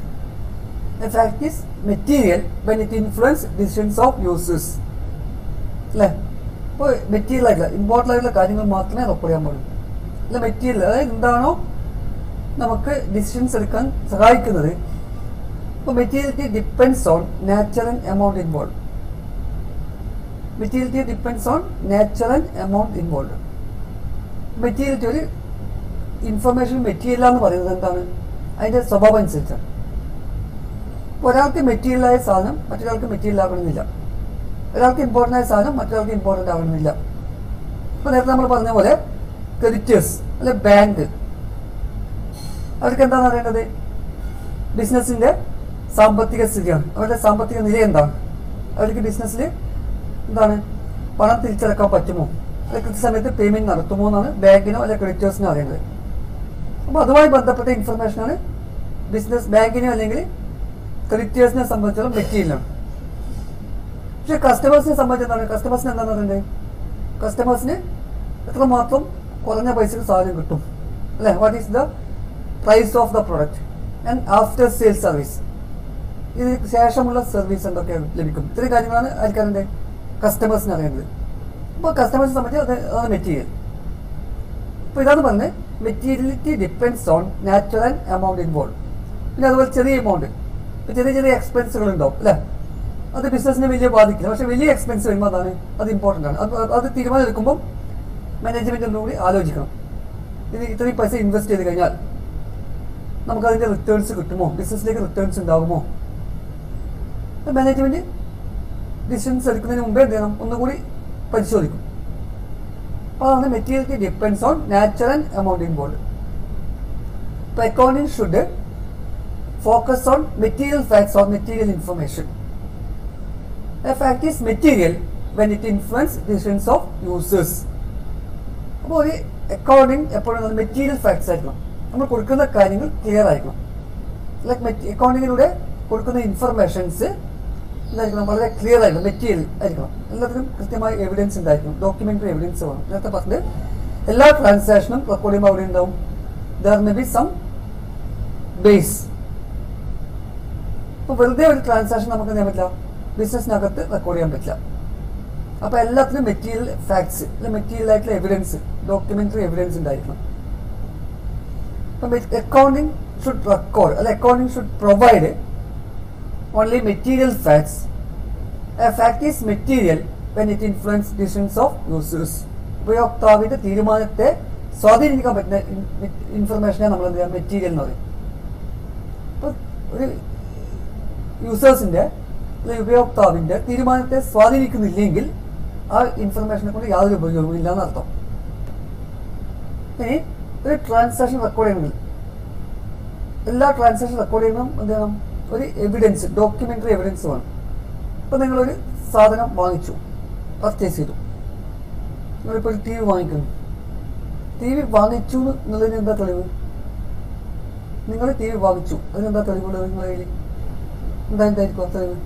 a fact is material when it influence decisions of users അല്ലേ. ഇപ്പോൾ മെറ്റീരിയൽ ആയിട്ടുള്ള ഇമ്പോർട്ടൻ്റ് ആയിട്ടുള്ള കാര്യങ്ങൾ മാത്രമേ റെക്കോർഡ് ചെയ്യാൻ പാടുള്ളൂ. അല്ല മെറ്റീരിയൽ അതായത് എന്താണോ നമുക്ക് ഡിസിഷൻസ് എടുക്കാൻ സഹായിക്കുന്നത്. ഇപ്പോൾ materiality depends on nature and amount involve. Materiality depends on nature and amount involve. Materiality ഒരു ഇൻഫർമേഷൻ മെറ്റീരിയൽ എന്ന് പറയുന്നത് എന്താണ്, അതിൻ്റെ സ്വഭാവം അനുസരിച്ചാണ്. ഒരാൾക്ക് മെറ്റീരിയലായ സാധനം മറ്റൊരാൾക്ക് മെറ്റീരിയൽ ആകണമെന്നില്ല. ഒരാൾക്ക് ഇമ്പോർട്ടൻ്റ് ആയ സാധനം മറ്റൊരാൾക്ക് ഇമ്പോർട്ടൻ്റ് ആകണമെന്നില്ല. ഇപ്പോൾ നേരത്തെ നമ്മൾ പറഞ്ഞ പോലെ ക്രെഡിറ്റേഴ്സ് അല്ലെ ബാങ്ക്, അവർക്ക് എന്താണെന്ന് അറിയേണ്ടത് ബിസിനസ്സിൻ്റെ സാമ്പത്തിക സ്ഥിതിയാണ്. അവരുടെ സാമ്പത്തിക നില എന്താണ്, അവർക്ക് ബിസിനസ്സിൽ എന്താണ് പണം തിരിച്ചടക്കാൻ പറ്റുമോ, അത് കൃത്യസമയത്ത് പേയ്മെൻറ്റ് നടത്തുമോ എന്നാണ് ബാങ്കിനോ അല്ലെങ്കിൽ ക്രെഡിറ്റേഴ്സിനോ അറിയേണ്ടത്. അപ്പോൾ അതുമായി ബന്ധപ്പെട്ട ഇൻഫർമേഷനാണ് ബിസിനസ് ബാങ്കിനോ അല്ലെങ്കിൽ ക്രെഡിറ്റേഴ്സിനെ സംബന്ധിച്ചിടത്തോളം മെറ്റീരിയലാണ്. പക്ഷേ കസ്റ്റമേഴ്സിനെ സംബന്ധിച്ച് എന്താണ്, കസ്റ്റമേഴ്സിന് എന്താണെന്ന് പറയുന്നത്, കസ്റ്റമേഴ്സിന് എത്രമാത്രം കുറഞ്ഞ പൈസക്ക് സാധനം കിട്ടും അല്ലേ. What is the price of the product and after sale service, ഇതിന് ശേഷമുള്ള സർവീസ് എന്തൊക്കെയാണ് ലഭിക്കും. ഇത്രയും കാര്യങ്ങളാണ് ആൾക്കാരുടെ കസ്റ്റമേഴ്സിന് അറിയേണ്ടത്. അപ്പോൾ കസ്റ്റമേഴ്സിനെ സംബന്ധിച്ച് അതാണ് മെറ്റീരിയൽ. അപ്പോൾ ഇതാണ് പറഞ്ഞത് materiality depends on nature and amount involve. പിന്നെ അതുപോലെ ചെറിയ എമൗണ്ട്, ഇപ്പോൾ ചെറിയ ചെറിയ എക്സ്പെൻസുകൾ ഉണ്ടാവും അല്ലേ, അത് ബിസിനസ്സിനെ വലിയ ബാധിക്കില്ല. പക്ഷേ വലിയ എക്സ്പെൻസ് വരുമ്പോൾ അതാണ് അത് ഇമ്പോർട്ടൻ്റ് ആണ്. അത് തീരുമാനം എടുക്കുമ്പോൾ മാനേജ്മെൻറ്റിൻ്റെ കൂടി ആലോചിക്കണം. ഇത് ഇത്രയും പൈസ ഇൻവെസ്റ്റ് ചെയ്ത് കഴിഞ്ഞാൽ നമുക്കതിൻ്റെ റിട്ടേൺസ് കിട്ടുമോ, ബിസിനസ്സിലേക്ക് റിട്ടേൺസ് ഉണ്ടാകുമോ. മാനേജ്മെൻറ്റ് ഡിസിഷൻസ് എടുക്കുന്നതിന് മുമ്പേ എന്ത് ചെയ്യണം, ഒന്നുകൂടി പരിശോധിക്കും. അപ്പോൾ അതാണ് materiality depends on nature and amount involve. ഇപ്പോൾ accounting should focus on material facts or material information. A fact is material when it influences decisions of users. അപ്പോൾ ഒരു അക്കൗണ്ടിങ് എപ്പോഴും മെറ്റീരിയൽ ഫാക്ട്സ് ആയിരിക്കണം. നമ്മൾ കൊടുക്കുന്ന കാര്യങ്ങൾ ക്ലിയർ ആയിരിക്കണം. ലൈക്ക് അക്കൗണ്ടിങ്ങിലൂടെ കൊടുക്കുന്ന ഇൻഫർമേഷൻസ് എന്തായിരിക്കണം, വളരെ ക്ലിയർ ആയിരിക്കണം, മെറ്റീരിയൽ ആയിരിക്കണം. എല്ലാത്തിനും കൃത്യമായ എവിഡൻസ് ഉണ്ടായിരിക്കണം, ഡോക്യുമെൻ്ററി എവിഡൻസ് വേണം. നേരത്തെ പറഞ്ഞത് എല്ലാ ട്രാൻസാക്ഷനും റെക്കോർഡ് ചെയ്യുമ്പോൾ അവിടെ ഉണ്ടാവും there may be some base. അപ്പോൾ വെറുതെ ഒരു ട്രാൻസാക്ഷൻ നമുക്ക് ചെയ്യാൻ പറ്റില്ല, ബിസിനസ്സിനകത്ത് റെക്കോർഡ് ചെയ്യാൻ പറ്റില്ല. അപ്പോൾ എല്ലാത്തിനും മെറ്റീരിയൽ ഫാക്ട്സ് അല്ലെ മെറ്റീരിയൽ ആയിട്ടുള്ള എവിഡൻസ്, ഡോക്യുമെൻ്ററി എവിഡൻസ് ഉണ്ടായിരിക്കണം. അപ്പം അക്കൗണ്ടിങ് ഷുഡ് റെക്കോർഡ് അല്ലെ accounting should provide only material facts. A fact is material when it influence decisions of users. ഉപയോക്താവിൻ്റെ തീരുമാനത്തെ സ്വാധീനിക്കാൻ പറ്റുന്ന ഇൻഫർമേഷനെ നമ്മൾ എന്ത് ചെയ്യാം, മെറ്റീരിയൽ എന്ന് പറയും. അപ്പോൾ ഒരു യൂസേഴ്സിൻ്റെ അല്ലെങ്കിൽ ഉപയോക്താവിൻ്റെ തീരുമാനത്തെ സ്വാധീനിക്കുന്നില്ലെങ്കിൽ ആ ഇൻഫർമേഷനെ കൊണ്ട് യാതൊരു ഉപയോഗവും ഇല്ല എന്നർത്ഥം. ഇനി ഒരു ട്രാൻസാക്ഷൻ റെക്കോർഡ് ചെയ്യണമെങ്കിൽ എല്ലാ ട്രാൻസാക്ഷൻ റെക്കോർഡ് ചെയ്യണം എന്ത് ചെയ്യണം, ഒരു എവിഡൻസ്, ഡോക്യുമെൻ്ററി എവിഡൻസ് വേണം. ഇപ്പോൾ നിങ്ങളൊരു സാധനം വാങ്ങിച്ചു, പർച്ചേസ് ചെയ്തു. നിങ്ങളിപ്പോൾ ഒരു TV വാങ്ങിക്കുന്നു. TV വാങ്ങിച്ചു എന്നുള്ളതിന് എന്താ തെളിവ്? നിങ്ങൾ TV വാങ്ങിച്ചു, അതിനെന്താ തെളിവുള്ളത് നിങ്ങളുടെ കയ്യിൽ? എന്തായിരിക്കും തെളിവ്?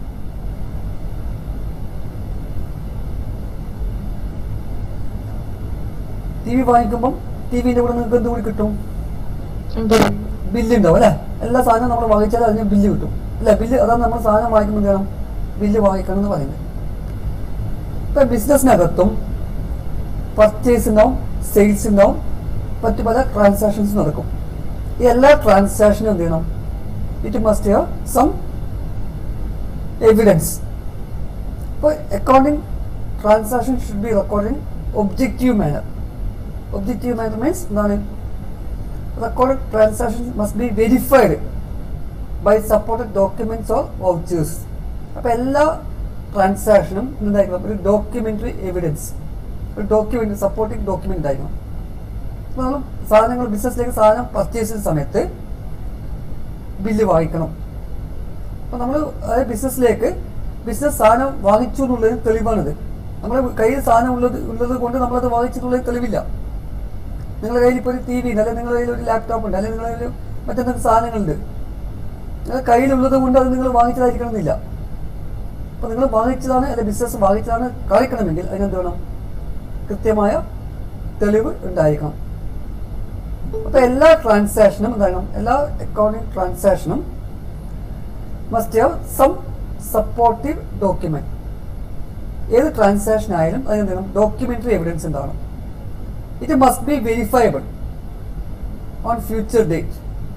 TV വാങ്ങിക്കുമ്പം TVൻ്റെ കൂടെ നിങ്ങൾക്ക് എന്തുകൂടി കിട്ടും? ബില്ലുണ്ടാവും അല്ലേ. എല്ലാ സാധനവും നമ്മൾ വാങ്ങിച്ചാൽ അതിന് ബില്ല് കിട്ടും അല്ലേ. ബില്ല് അതാണ് നമ്മൾ സാധനം വാങ്ങിക്കുമ്പോൾ എന്ത് ചെയ്യണം, ബില്ല് വാങ്ങിക്കണം എന്ന് പറയുന്നത്. ഇപ്പം ബിസിനസ്സിനകത്തും പർച്ചേസ് ഉണ്ടാവും, സെയിൽസ് ഉണ്ടാവും, മറ്റു പല ട്രാൻസാക്ഷൻസ് നടക്കും. ഈ എല്ലാ ട്രാൻസാക്ഷനും എന്ത് ചെയ്യണം, it must have some evidence. ഇപ്പോൾ accounting transaction should be record in objective manner. Objective manner means എന്താണ്, recorded transactions must be verified by supported documents or vouchers. അപ്പോൾ എല്ലാ ട്രാൻസാക്ഷനും എന്തായിരിക്കണം, ഒരു ഡോക്യുമെൻ്ററി എവിഡൻസ്, ഒരു ഡോക്യുമെൻ്റ് സപ്പോർട്ടിങ് ഡോക്യുമെൻ്റ് ആയിരിക്കണം. അപ്പോൾ നമ്മൾ സാധനങ്ങൾ ബിസിനസ്സിലേക്ക് സാധനം പർച്ചേസ് ചെയ്യുന്ന സമയത്ത് ബില്ല് വാങ്ങിക്കണം. അപ്പോൾ നമ്മൾ അതായത് ബിസിനസ് സാധനം വാങ്ങിച്ചു എന്നുള്ളതിന് തെളിവാണിത്. നമ്മുടെ കയ്യിൽ സാധനം ഉള്ളത് കൊണ്ട് നമ്മളത് വാങ്ങിച്ചിട്ടുള്ളതിന് തെളിവില്ല. നിങ്ങളുടെ കയ്യിൽ ഇപ്പോൾ ഒരു TV ഉണ്ട്, അല്ലെങ്കിൽ നിങ്ങളുടെ കയ്യിൽ ഒരു ലാപ്ടോപ്പ് ഉണ്ട്, അല്ലെങ്കിൽ നിങ്ങളുടെ കയ്യിൽ മറ്റെന്തെങ്കിലും സാധനങ്ങളുണ്ട്. നിങ്ങളുടെ കയ്യിലുള്ളത് കൊണ്ട് അത് നിങ്ങൾ വാങ്ങിച്ചതായിരിക്കണമെന്നില്ല. അപ്പോൾ നിങ്ങൾ വാങ്ങിച്ചതാണ്, അല്ലെങ്കിൽ ബിസിനസ് വാങ്ങിച്ചതാണ് കാണിക്കണമെങ്കിൽ അതിനെന്ത് വേണം? കൃത്യമായ തെളിവ് ഉണ്ടായിരിക്കണം. അപ്പോൾ എല്ലാ ട്രാൻസാക്ഷനും എന്താണ്? എല്ലാ അക്കൗണ്ടിങ് ട്രാൻസാക്ഷനും must have some supportive document. ഏത് ട്രാൻസാക്ഷൻ ആയാലും അതിനെന്ത് വേണം? ഡോക്യുമെന്ററി എവിഡൻസ് ഉണ്ടാവണം. It must be verifiable on future date.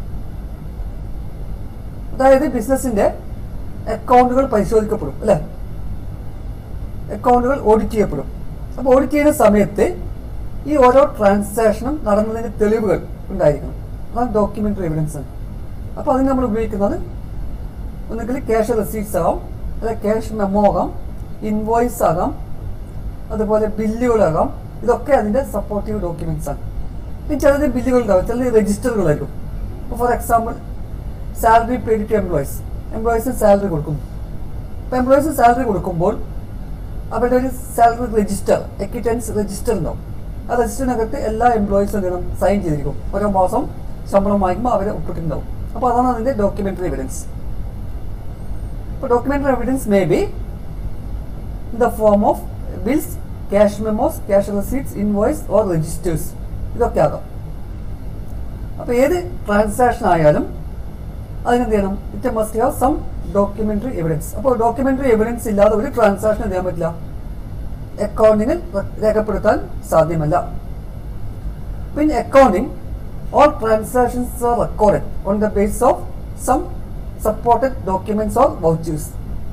അതായത് ബിസിനസിന്റെ അക്കൗണ്ടുകൾ പരിശോധിക്കപ്പെടും, അല്ലെ? അക്കൗണ്ടുകൾ ഓഡിറ്റ് ചെയ്യപ്പെടും. അപ്പോൾ ഓഡിറ്റ് ചെയ്യുന്ന സമയത്ത് ഈ ഓരോ ട്രാൻസാക്ഷനും നടന്നതിന്റെ തെളിവുകൾ ഉണ്ടായിരിക്കണം. അതാണ് ഡോക്യുമെന്ററി എവിഡൻസ്. അപ്പോൾ അതിന് നമ്മൾ ഉപയോഗിക്കുന്നത് ഒന്നുകിൽ ക്യാഷ് റെസീറ്റ്സ് ആകാം, അല്ലെ ക്യാഷ് മെമ്മോ ആകാം, ഇൻവോയ്സ് ആകാം, അതുപോലെ ബില്ലുകളാകാം. ഇതൊക്കെ അതിന്റെ സപ്പോർട്ടീവ് ഡോക്യുമെന്റ്സ് ആണ്. ഇനി ചിലത് ബില്ലുകൾ ഉണ്ടാവും, ചിലത് രജിസ്റ്ററുകളായിരിക്കും. ഇപ്പോൾ for example salary paid to employees. എംപ്ലോയീസിന് സാലറി കൊടുക്കുന്നു. അപ്പോൾ എംപ്ലോയീസിന് സാലറി കൊടുക്കുമ്പോൾ അവരുടെ ഒരു സാലറി രജിസ്റ്റർ, എക്വിറ്റൻസ് രജിസ്റ്റർ ഉണ്ടാവും. ആ രജിസ്റ്ററിനകത്ത് എല്ലാ എംപ്ലോയീസും എന്ത് ചെയ്യണം? സൈൻ ചെയ്തിരിക്കും. ഓരോ മാസം ശമ്പളം വാങ്ങിക്കുമ്പോൾ അവരെ ഒപ്പിട്ടുണ്ടാവും. അപ്പോൾ അതാണ് അതിന്റെ ഡോക്യുമെന്ററി എവിഡൻസ്. അപ്പോൾ documentary evidence may be in the form of bills, cash memos, cash receipts, invoice or registers. ഇതൊക്കെ ആകാം. അപ്പോൾ ഏത് ട്രാൻസാക്ഷൻ ആയാലും അതിനെന്ത് ചെയ്യണം? It must have some documentary evidence. അപ്പോൾ ഡോക്യുമെന്ററി എവിഡൻസ് ഇല്ലാതെ ഒരു ട്രാൻസാക്ഷൻ ചെയ്യാൻ പറ്റില്ല, അക്കൗണ്ടിങ്ങിൽ രേഖപ്പെടുത്താൻ സാധ്യമല്ല. പിന്നെ accounting all transactions are recorded on the basis of some supported documents or vouchers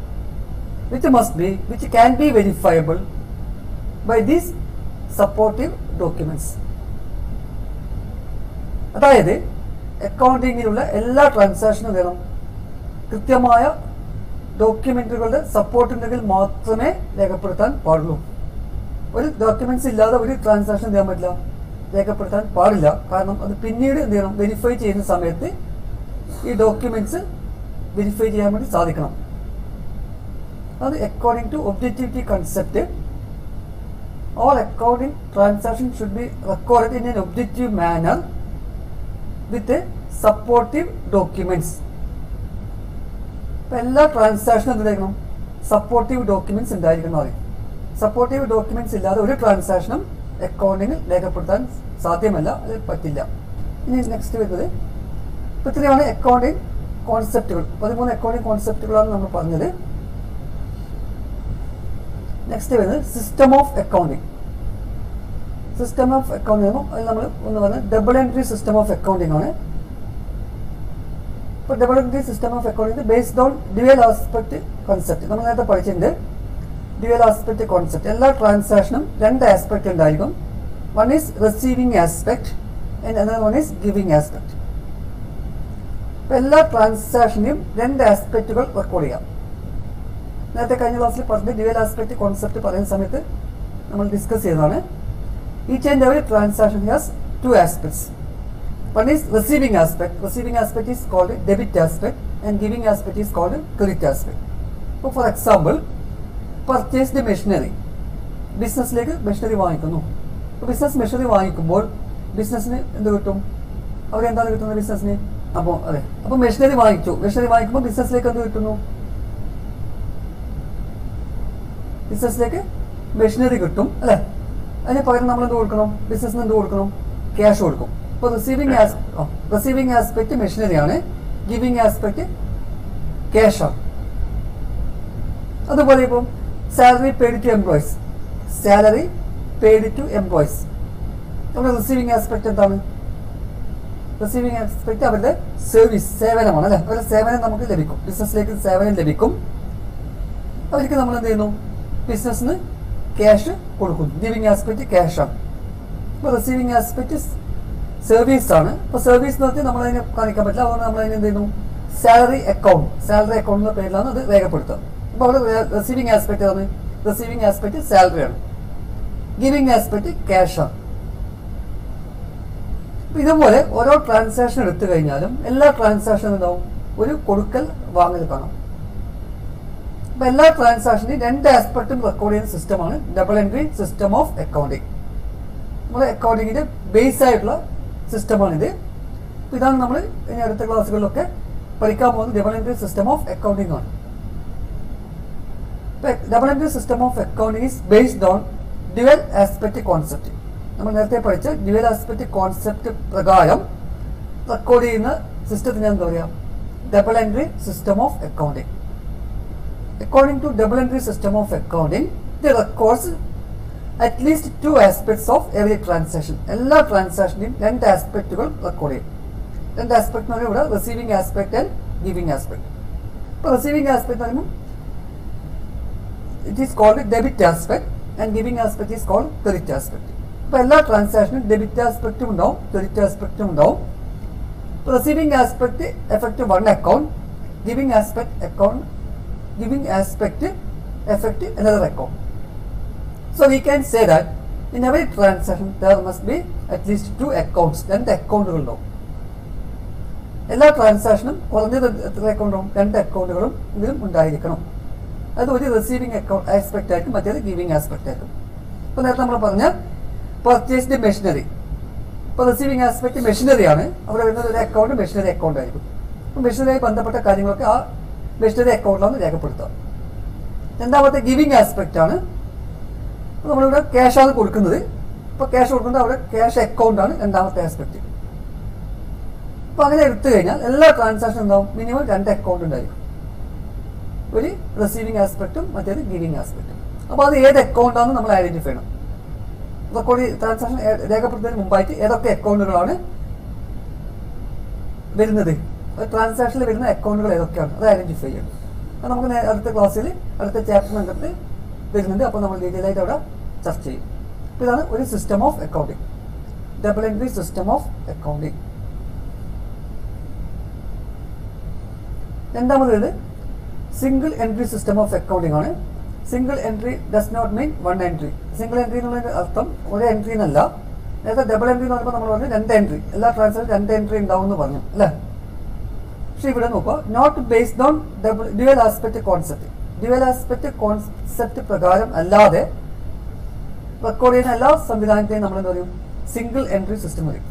which can be verifiable by these supportive documents. അതായത് അക്കൗണ്ടിങ്ങിലുള്ള എല്ലാ ട്രാൻസാക്ഷനും വേണം കൃത്യമായ ഡോക്യുമെന്റുകളുടെ സപ്പോർട്ട് ഉണ്ടെങ്കിൽ മാത്രമേ രേഖപ്പെടുത്താൻ പാടുള്ളൂ. ഒരു ഡോക്യുമെന്റ്സ് ഇല്ലാതെ ഒരു ട്രാൻസാക്ഷൻ ചെയ്യാൻ പറ്റില്ല, രേഖപ്പെടുത്താൻ പാടില്ല. കാരണം അത് പിന്നീട് എന്ത് ചെയ്യണം? വെരിഫൈ ചെയ്യുന്ന സമയത്ത് ഈ ഡോക്യുമെന്റ്സ് വെരിഫൈ ചെയ്യാൻ വേണ്ടി സാധിക്കണം. അത് according to objectivity concept, all accounting transactions should be recorded in an objective manner with a supportive documents. എല്ലാ ട്രാൻസാക്ഷനും എന്തായിരിക്കണം? സപ്പോർട്ടീവ് ഡോക്യുമെന്റ്സ് ഉണ്ടായിരിക്കണം. സപ്പോർട്ടീവ് ഡോക്യുമെന്റ്സ് ഇല്ലാതെ ഒരു ട്രാൻസാക്ഷനും അക്കൗണ്ടിങ്ങിൽ രേഖപ്പെടുത്താൻ സാധ്യമല്ല, അത് പറ്റില്ല. ഇനി നെക്സ്റ്റ് വരുന്നത് ഇപ്പോൾ ഇത്രയാണ് അക്കൗണ്ടിങ് കോൺസെപ്റ്റുകൾ. 13 അക്കൗണ്ടിങ് കോൺസെപ്റ്റുകളാണ് നമ്മൾ പറഞ്ഞത്. നെക്സ്റ്റ് വരുന്നത് system of accounting. System of accounting അത് നമ്മൾ ഒന്ന് പറഞ്ഞത് double entry system of accounting ആണ്. ഇപ്പോൾ double entry system of accounting based on dual aspect concept. നമ്മൾ നേരത്തെ പഠിച്ചിട്ടുണ്ട് ഡ്യുവൽ ആസ്പെക്ട് കോൺസെപ്റ്റ്. എല്ലാ ട്രാൻസാക്ഷനും രണ്ട് ആസ്പെക്ട് ഉണ്ടായിരിക്കും. One is receiving aspect and another one is giving aspect. അപ്പോൾ എല്ലാ ട്രാൻസാക്ഷനെയും രണ്ട് ആസ്പെക്റ്റുകൾ റെക്കോർഡ് ചെയ്യാം. നേരത്തെ കഴിഞ്ഞ ക്ലാസ്സിൽ പറഞ്ഞ ഡ്യുവൽ ആസ്പെക്ട് കോൺസെപ്റ്റ് പറയുന്ന സമയത്ത് നമ്മൾ ഡിസ്കസ് ചെയ്തതാണ്. Each and every transaction has two aspects. One is receiving aspect. Receiving aspect is called debit aspect and giving aspect is called credit aspect. ഇപ്പോൾ ഫോർ എക്സാമ്പിൾ പർച്ചേസ്ഡ് മെഷീനറി. ബിസിനസ്സിലേക്ക് മെഷീനറി വാങ്ങിക്കുന്നു. അപ്പോൾ ബിസിനസ് മെഷീനറി വാങ്ങിക്കുമ്പോൾ ബിസിനസ്സിന് എന്ത് കിട്ടും? അവരെന്താണ് കിട്ടുന്നത് ബിസിനസ്സിന്? അപ്പോൾ അതെ, അപ്പോൾ മെഷീനറി വാങ്ങിച്ചു. മെഷീനറി വാങ്ങിക്കുമ്പോൾ ബിസിനസ്സിലേക്ക് എന്ത് കിട്ടുന്നു? ബിസിനസ്സിലേക്ക് മെഷീനറി കിട്ടും, അല്ലേ? അതിന് പകരം നമ്മൾ എന്ത് കൊടുക്കണം? ബിസിനസ്സിന് എന്ത് കൊടുക്കണം? ക്യാഷ് കൊടുക്കും. അപ്പോൾ റിസീവിംഗ് ആസ്പെക്ട് മെഷീനറിയാണ്, ഗിവിംഗ് ആസ്പെക്ട് ക്യാഷാണ്. അതുപോലെ ഇപ്പം salary paid to employees. Salary paid to employees നമ്മുടെ റിസീവിംഗ് ആസ്പെക്ട് എന്താണ്? റിസീവിംഗ് ആസ്പെക്ട് അവരുടെ സർവീസ്, സേവനമാണ്, അല്ലേ? അവരുടെ സേവനം നമുക്ക് ലഭിക്കും. ബിസിനസ്സിലേക്ക് സേവനം ലഭിക്കും. അവർക്ക് നമ്മൾ എന്ത് ചെയ്യുന്നു? ബിസിനസ്സിന് ക്യാഷ് കൊടുക്കുന്നു. ഗിവിംഗ് ആസ്പെക്ട് ക്യാഷാണ്. ഇപ്പോൾ റിസീവിംഗ് ആസ്പെക്ട് സർവീസ് ആണ്. ഇപ്പോൾ സർവീസ് എന്ന് പറഞ്ഞാൽ നമ്മളതിനെ കാണിക്കാൻ പറ്റില്ല. അതുകൊണ്ട് നമ്മളതിനെ എന്ത് ചെയ്യുന്നു? സാലറി അക്കൗണ്ട് എന്ന പേരിലാണ് അത് രേഖപ്പെടുത്തുക. അപ്പോൾ അവിടെ റിസീവിംഗ് ആസ്പെക്ട് ആണ്. റിസീവിംഗ് ആസ്പെക്ട് സാലറിയാണ്. ഗിവിംഗ് ആസ്പെക്ട് ക്യാഷാണ്. ഇതുപോലെ ഓരോ ട്രാൻസാക്ഷൻ എടുത്തു കഴിഞ്ഞാലും എല്ലാ ട്രാൻസാക്ഷനും ഉണ്ടാവും ഒരു കൊടുക്കൽ വാങ്ങൽ കാണാം. അപ്പോൾ എല്ലാ ട്രാൻസാക്ഷനും രണ്ട് ആസ്പെക്റ്റും റെക്കോർഡ് ചെയ്യുന്ന സിസ്റ്റമാണ് double entry system of accounting. നമ്മുടെ അക്കൗണ്ടിങ്ങിൻ്റെ ബേസ് ആയിട്ടുള്ള സിസ്റ്റമാണിത്. ഇതാണ് നമ്മൾ ഇനി അടുത്ത ക്ലാസ്സുകളിലൊക്കെ പഠിക്കാൻ പോകുന്ന double entry system of accounting ആണ്. Double entry system of accounting is based on dual aspect concept. നമ്മൾ നേരത്തെ പഠിച്ച ഡ്യുവൽ ആസ്പെക്ട് കോൺസെപ്റ്റ് പ്രകാരം റെക്കോർഡ് ചെയ്യുന്ന സിസ്റ്റത്തിന് എന്താ പറയുക? Double entry system of accounting. According to double entry system of accounting ഇത് records at least 2 aspects of every transaction. എല്ലാ ട്രാൻസാക്ഷനെയും 2 ആസ്പെക്റ്റുകൾ റെക്കോർഡ് ചെയ്യും. 2 ആസ്പെക്ട് എന്ന് പറയുമ്പോൾ ഇവിടെ receiving aspect and giving aspect. ഇപ്പോൾ റിസീവിംഗ് ആസ്പെക്ട് എന്ന് പറയുമ്പോൾ it is called debit aspect and giving aspect is called credit aspect. ഇപ്പോൾ എല്ലാ ട്രാൻസാക്ഷനും ഡെബിറ്റ് ആസ്പെക്റ്റും ഉണ്ടാവും, ക്രെഡിറ്റ് ആസ്പെക്റ്റും ഉണ്ടാവും. ഇപ്പോൾ receiving aspect effect one account, giving aspect affect another account. So we can say that in every transaction there must be at least 2 accounts. 2 അക്കൗണ്ടുകൾ ഉണ്ടാവും. എല്ലാ ട്രാൻസാക്ഷനും കുറഞ്ഞത് എത്ര അക്കൗണ്ട് ഉണ്ടാവും? 2 അക്കൗണ്ടുകളും ഇതിലും ഉണ്ടായിരിക്കണം. അത് ഒരു റിസീവിംഗ് ആസ്പെക്ട് ആയിരിക്കും, മറ്റേത് ഗിവിംഗ് ആസ്പെക്ട് ആയിരിക്കും. ഇപ്പോൾ നേരത്തെ നമ്മൾ പറഞ്ഞ പർച്ചേസ്ഡ് മെഷീനറി. ഇപ്പോൾ റിസീവിംഗ് ആസ്പെക്ട് മെഷീനറി ആണ്. അവിടെ വരുന്നത് ഒരു അക്കൗണ്ട് മെഷീനറി അക്കൗണ്ട് ആയിരിക്കും. അപ്പോൾ മെഷീനറിയായി ബന്ധപ്പെട്ട കാര്യങ്ങളൊക്കെ ആ മെഷീനറി അക്കൗണ്ടിലാണ് രേഖപ്പെടുത്തുക. രണ്ടാമത്തെ ഗിവിംഗ് ആസ്പെക്റ്റ് ആണ്. നമ്മളിവിടെ ക്യാഷാണ് കൊടുക്കുന്നത്. ഇപ്പോൾ ക്യാഷ് കൊടുക്കുന്നത് അവിടെ ക്യാഷ് അക്കൗണ്ടാണ് രണ്ടാമത്തെ ആസ്പെക്റ്റ്. അപ്പോൾ അങ്ങനെ എടുത്തു കഴിഞ്ഞാൽ എല്ലാ ട്രാൻസാക്ഷനും ഉണ്ടാവും മിനിമം 2 അക്കൗണ്ട് ഉണ്ടായിരിക്കും. ഒരു റിസീവിംഗ് ആസ്പെക്റ്റും മറ്റേത് ഗിവിംഗ് ആസ്പെക്റ്റും. അപ്പോൾ അത് ഏത് അക്കൗണ്ടാണെന്ന് നമ്മൾ ഐഡന്റിഫൈ ചെയ്യണം. റെക്കോർഡ് ട്രാൻസാക്ഷൻ രേഖപ്പെടുത്തുന്നതിന് മുമ്പായിട്ട് ഏതൊക്കെ അക്കൗണ്ടുകളാണ് വരുന്നത്, ട്രാൻസാക്ഷനിൽ വരുന്ന അക്കൗണ്ടുകൾ ഏതൊക്കെയാണ് അത് ഐഡന്റിഫൈ ചെയ്യണം. അത് നമുക്ക് അടുത്ത ക്ലാസ്സിൽ അടുത്ത ചാപ്റ്ററിനകത്ത് വരുന്നുണ്ട്. അപ്പോൾ നമ്മൾ ഡീറ്റെയിൽ ആയിട്ട് അവിടെ ചർച്ച ചെയ്യും. അപ്പോൾ ഇതാണ് ഒരു system of accounting, double entry system of accounting. രണ്ടാമത് single entry system of accounting ആണ്. Single entry does not mean 1 entry. Single entry എന്നുള്ളതിന്റെ അർത്ഥം ഒരു എൻട്രി എന്നല്ല. നേരത്തെ ഡബിൾ എൻട്രി എന്ന് പറയുമ്പോൾ നമ്മൾ പറഞ്ഞു 2 എൻട്രി, എല്ലാ ട്രാൻസാക്ഷൻ 2 എൻട്രി ഉണ്ടാവും എന്ന് പറഞ്ഞു അല്ലേ. പക്ഷെ ഇവിടെ നോക്കുക, not based on dual aspect concept. Dual aspect concept പ്രകാരം അല്ലാതെ റെക്കോർഡ് ചെയ്യുന്ന എല്ലാ സംവിധാനത്തെയും നമ്മൾ എന്താ പറയും? സിംഗിൾ എൻട്രി സിസ്റ്റം പറയും.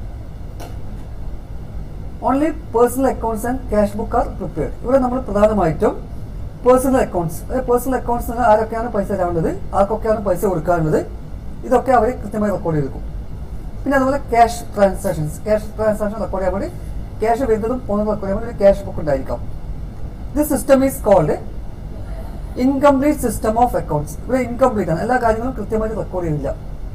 Only personal accounts and cash book are prepared. ഇവിടെ നമ്മൾ പ്രധാനമായിട്ടും പേഴ്സണൽ അക്കൗണ്ട്സ്, പേഴ്സണൽ അക്കൗണ്ട്സ് ആരൊക്കെയാണ് പൈസ തരാനുള്ളത്, ആർക്കൊക്കെയാണ് പൈസ കൊടുക്കാനുള്ളത്, ഇതൊക്കെ അവർ കൃത്യമായി റെക്കോർഡ് ചെയ്തെടുക്കും. പിന്നെ അതുപോലെ ക്യാഷ് ട്രാൻസാക്ഷൻ റെക്കോർഡ് ചെയ്യാൻ വേണ്ടി ക്യാഷ് വരുന്നതും പോകുന്നതും റെക്കോർഡ് ചെയ്യാൻ വേണ്ടി ഒരു ക്യാഷ് ബുക്ക് ഉണ്ടായിരിക്കാം. This system is called incomplete system of accounts. ഇവിടെ ഇൻകംപ്ലീറ്റ് ആണ്, എല്ലാ കാര്യങ്ങളും കൃത്യമായിട്ട് റെക്കോർഡ് ചെയ്യുന്നില്ല.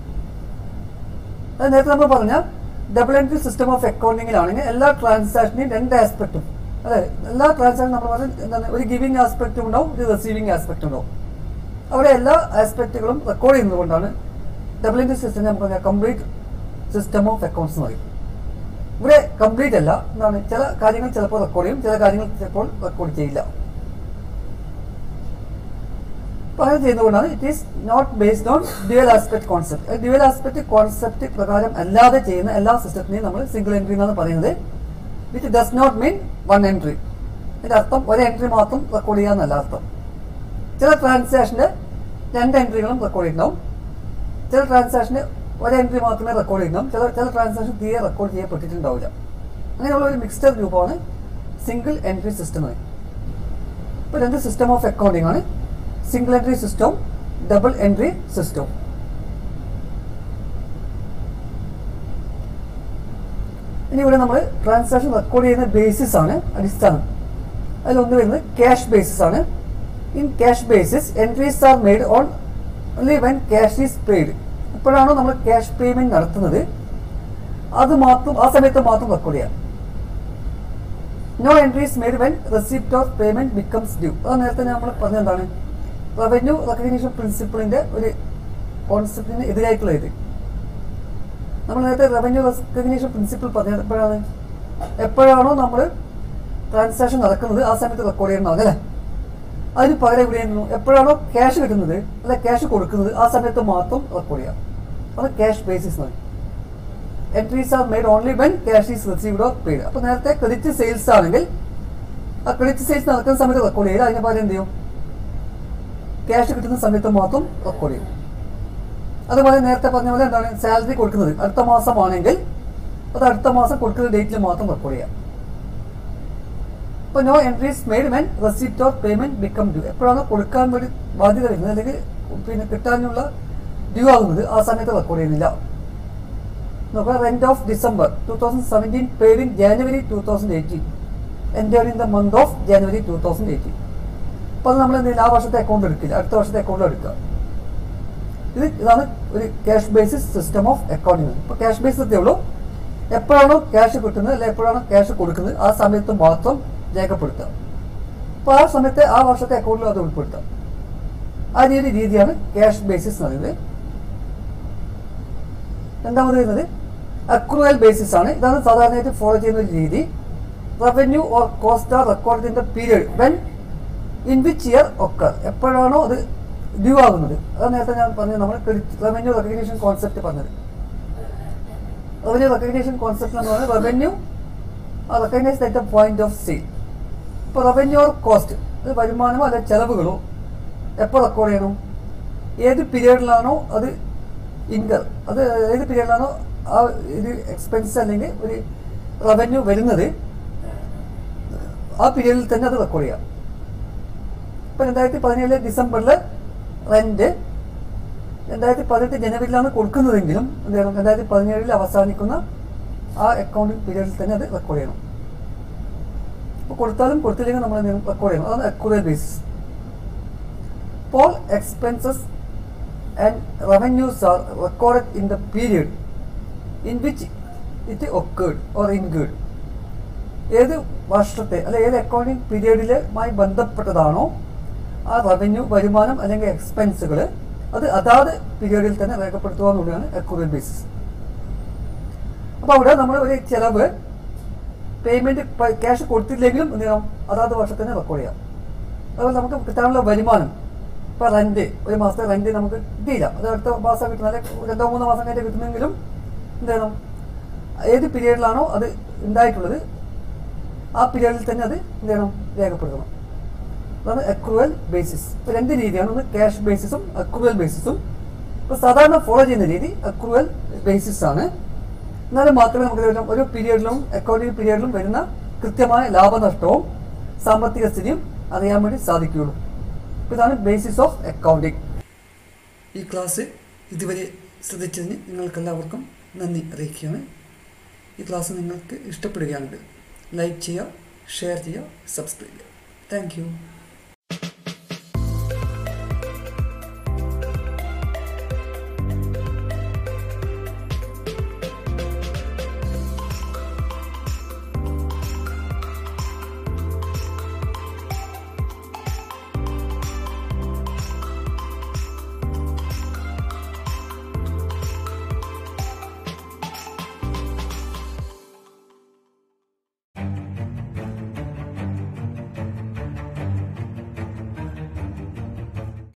അത് നേരത്തെ നമ്മൾ പറഞ്ഞ ഡബിൾ എൻട്രി സിസ്റ്റം ഓഫ് അക്കൗണ്ടിങ്ങിലാണെങ്കിൽ എല്ലാ ട്രാൻസാക്ഷനെയും 2 ആസ്പെക്റ്റും, അതെ എല്ലാ ട്രാൻസാക്ഷൻ നമ്മൾ പറഞ്ഞ എന്താണ്, ഒരു ഗിവിംഗ് ആസ്പെക്റ്റും ഉണ്ടാവും, ഒരു റിസീവിംഗ് ആസ്പെക്റ്റും ഉണ്ടാവും. അവിടെ എല്ലാ ആസ്പെക്റ്റുകളും റെക്കോർഡ് ചെയ്യുന്നത് കൊണ്ടാണ് ഡബിൾ എൻട്രി സിസ്റ്റം നമുക്ക് കംപ്ലീറ്റ് സിസ്റ്റം ഓഫ് അക്കൗണ്ട്സ് എന്ന് പറയും. ഇവിടെ കംപ്ലീറ്റ് അല്ല, എന്താണ്, ചില കാര്യങ്ങൾ ചിലപ്പോൾ റെക്കോർഡ് ചെയ്യും, ചില കാര്യങ്ങൾ ചിലപ്പോൾ റെക്കോർഡ് ചെയ്യില്ല. അപ്പോൾ അങ്ങനെ ചെയ്യുന്നതുകൊണ്ടാണ് it is not based on dual aspect concept. Dual aspect concept പ്രകാരം അല്ലാതെ ചെയ്യുന്ന എല്ലാ സിസ്റ്റത്തിനെയും നമ്മൾ സിംഗിൾ എൻട്രി എന്നാണ് പറയുന്നത്. Which does not mean 1 entry. ഇതിന്റെ അർത്ഥം ഒരു എൻട്രി മാത്രം റെക്കോർഡ് ചെയ്യാന്നല്ല അർത്ഥം. ചില ട്രാൻസാക്ഷന്റെ 2 എൻട്രികളും റെക്കോർഡ് ചെയ്യണ്ടാവും, ചില ട്രാൻസാക്ഷന് ഒരു എൻട്രി മാത്രമേ റെക്കോർഡ് ചെയ്യുന്നുണ്ടാവും, ചില ട്രാൻസാക്ഷൻ തീരെ റെക്കോർഡ് ചെയ്യപ്പെട്ടിട്ടുണ്ടാവില്ല. അങ്ങനെയുള്ള ഒരു മിക്സ്ഡ് രൂപമാണ് സിംഗിൾ എൻട്രി സിസ്റ്റം. ഇപ്പോൾ 2 സിസ്റ്റം ഓഫ് അക്കൗണ്ടിങ് ആണ്, single entry system, double entry system. ഇനി ഇവിടെ നമ്മൾ ട്രാൻസാക്ഷൻ റെക്കോർഡ് ചെയ്യുന്ന ബേസിസ് ആണ് അടിസ്ഥാനം. അതിലൊന്ന് വരുന്നത് ക്യാഷ് ബേസിസ് ആണ്. In cash basis entries are made on only when cash is paid. എപ്പോഴാണോ നമ്മൾ ക്യാഷ് പേയ്മെന്റ് നടത്തുന്നത് അത് മാത്രം, ആ സമയത്ത് മാത്രം റെക്കോർഡ് ചെയ്യാം. No entries made when receipt of payment becomes due. അത് നേരത്തെ നമ്മൾ പറഞ്ഞ എന്താണ്, റവന്യൂ റെക്കഗ്നീഷൻ പ്രിൻസിപ്പിളിന്റെ ഒരു കോൺസെപ്റ്റിന് എതിരായിട്ടുള്ള ഇത്. നമ്മൾ നേരത്തെ റവന്യൂ റെക്കഗ്നീഷൻ പ്രിൻസിപ്പിൾ പറഞ്ഞത് എപ്പോഴാണോ നമ്മൾ ട്രാൻസാക്ഷൻ നടക്കുന്നത് ആ സമയത്ത് റെക്കോർഡ് ചെയ്യണം അല്ലേ. അതിന് പകരം ഇവിടെ ആയിരുന്നു എപ്പോഴാണോ ക്യാഷ് കിട്ടുന്നത് അല്ലെ ക്യാഷ് കൊടുക്കുന്നത് ആ സമയത്ത് മാത്രം റെക്കോർഡ് ചെയ്യാം. അത് ക്യാഷ് ബേസിസ് ആണ്. Entries are made only when cash is received or paid. അപ്പോൾ നേരത്തെ ക്രെഡിറ്റ് സെയിൽസ് ആണെങ്കിൽ ആ ക്രെഡിറ്റ് സെയിൽസ് നടക്കുന്ന സമയത്ത് റെക്കോർഡ് ചെയ്യില്ല, അതിന് പകരം എന്ത് ചെയ്യും, ക്യാഷ് കിട്ടുന്ന സമയത്ത് മാത്രം റെക്കോർഡ് ചെയ്യും. അതുപോലെ നേരത്തെ പറഞ്ഞ പോലെ എന്താണ് സാലറി കൊടുക്കുന്നത് അടുത്ത മാസമാണെങ്കിൽ അത് അടുത്ത മാസം കൊടുക്കുന്ന ഡേറ്റിൽ മാത്രം റെക്കോർഡ് ചെയ്യാം. ഇപ്പോൾ no entries made when receipt or payment become due. എപ്പോഴാണ് കൊടുക്കാൻ വേണ്ടി ബാധ്യത വരുന്നത് അല്ലെങ്കിൽ പിന്നെ കിട്ടാനുള്ള ഡ്യൂ ആകുന്നത് ആ സമയത്ത് റെക്കോർഡ് ചെയ്യുന്നില്ല. നോക്കുക, rent of December 2017 paid in January 2018 entered in the month of January 2018. അപ്പോൾ അത് നമ്മൾ എന്തെങ്കിലും ആ വർഷത്തെ അക്കൗണ്ട് എടുക്കില്ല, അടുത്ത വർഷത്തെ അക്കൗണ്ട് എടുക്കുക. ഇതാണ് ഒരു cash basis system of accounting. ഇപ്പോൾ ക്യാഷ് ബേസിസ് എത്തേ ഉള്ളൂ, എപ്പോഴാണോ ക്യാഷ് കിട്ടുന്നത് അല്ലെങ്കിൽ എപ്പോഴാണോ ക്യാഷ് കൊടുക്കുന്നത് ആ സമയത്ത് മാത്രം രേഖപ്പെടുത്തുക. അപ്പോൾ ആ സമയത്ത് ആ വർഷത്തെ അക്കൗണ്ടിൽ അത് ഉൾപ്പെടുത്താം. ആ രീതിയാണ് ക്യാഷ് ബേസിസ് എന്ന് പറയുന്നത്. രണ്ടാമത് വരുന്നത് അക്രൂവൽ ബേസിസ് ആണ്. ഇതാണ് സാധാരണയായിട്ട് ഫോളോ ചെയ്യുന്ന ഒരു രീതി. Revenue or cost are record in the period when in which year occur. എപ്പോഴാണോ അത് ഡ്യൂ ആകുന്നത്, അത് നേരത്തെ ഞാൻ പറഞ്ഞത് നമ്മൾ റവന്യൂ റെക്കഗ്നീഷൻ കോൺസെപ്റ്റ് പറഞ്ഞത്. റവന്യൂ റെക്കഗ്നീഷൻ കോൺസെപ്റ്റ് എന്ന് പറഞ്ഞാൽ revenue recognise at the point of sale. ഇപ്പോൾ റവന്യൂ ഓർ കോസ്റ്റ്, അത് വരുമാനമോ അല്ലെങ്കിൽ ചെലവുകളോ എപ്പോൾ റെക്കോർഡ് ചെയ്യണം? ഏത് പീരീഡിലാണോ അത് ഇൻകം, അത് ഏത് പീരീഡിലാണോ ആ ഇത് എക്സ്പെൻസ് അല്ലെങ്കിൽ ഒരു റവന്യൂ വരുന്നത് ആ പീരീഡിൽ തന്നെ അത് റെക്കോർഡ് ചെയ്യാം. ഇപ്പോൾ 2017 ഡിസംബറിൽ റെന്റ് 2018 ജനുവരിയിലാണ് കൊടുക്കുന്നതെങ്കിലും എന്ത് ചെയ്യണം? 2017 അവസാനിക്കുന്ന ആ അക്കൗണ്ടിങ് പീരീഡിൽ തന്നെ അത് റെക്കോർഡ് ചെയ്യണം. അപ്പോൾ കൊടുത്താലും കൊടുത്തില്ലെങ്കിൽ നമ്മൾ റെക്കോർഡ് ചെയ്യണം. അതാണ് accrual basis. All expenses and revenues are recorded in the period in which it occurred or incurred. ഏത് വർഷത്തെ അല്ലെ ഏത് അക്കൗണ്ടിങ് പീരീഡിലുമായി ബന്ധപ്പെട്ടതാണോ ആ റവന്യൂ വരുമാനം അല്ലെങ്കിൽ എക്സ്പെൻസുകൾ അത് അതാത് പീരീഡിൽ തന്നെ രേഖപ്പെടുത്തുക എന്നുള്ളതാണ് അക്രൂവൽ ബേസിസ്. അപ്പോൾ അവിടെ നമ്മൾ ഒരു ചിലവ് പേയ്മെന്റ് ക്യാഷ് കൊടുത്തില്ലെങ്കിലും എന്ത് ചെയ്യണം? അതാത് വർഷത്തിന് റെക്കോർഡ് ചെയ്യാം. അതുപോലെ നമുക്ക് കിട്ടാനുള്ള വരുമാനം, ഇപ്പോൾ റെന്റ്, ഒരു മാസത്തെ റെന്റ് നമുക്ക് കിട്ടിയില്ല, അത് അടുത്ത മാസം കിട്ടുന്ന അല്ലെങ്കിൽ 2-3 മാസം കഴിഞ്ഞ് കിട്ടുന്നെങ്കിലും എന്ത് ചെയ്യണം? ഏത് പീരീഡിലാണോ അത് ഉണ്ടായിട്ടുള്ളത് ആ പീരീഡിൽ തന്നെ അത് എന്ത് ചെയ്യണം? രേഖപ്പെടുത്തണം. അതാണ് അക്രൂവൽ ബേസിസ്. ഇപ്പോൾ 2 രീതിയാണ്, ഒന്ന് ക്യാഷ് ബേസിസും അക്രൂവൽ ബേസിസും. ഇപ്പോൾ സാധാരണ ഫോളോ ചെയ്യുന്ന രീതി അക്രൂവൽ ബേസിസ് ആണ്. എന്നാലും മാത്രമേ നമുക്ക് ഒരു പീരീഡിലും അക്കൗണ്ടിങ് പീരീഡിലും വരുന്ന കൃത്യമായ ലാഭനഷ്ടവും സാമ്പത്തിക സ്ഥിതിയും അറിയാൻ വേണ്ടി സാധിക്കുകയുള്ളൂ. ഇതാണ് ബേസിസ് ഓഫ് അക്കൗണ്ടിങ്. ഈ ക്ലാസ് ഇതുവരെ ശ്രദ്ധിച്ചതിന് നിങ്ങൾക്കെല്ലാവർക്കും നന്ദി അറിയിക്കുകയാണ്. ഈ ക്ലാസ് നിങ്ങൾക്ക് ഇഷ്ടപ്പെടുകയാണെങ്കിൽ ലൈക്ക് ചെയ്യുക, ഷെയർ ചെയ്യുക, സബ്സ്ക്രൈബ് ചെയ്യുക. Thank U.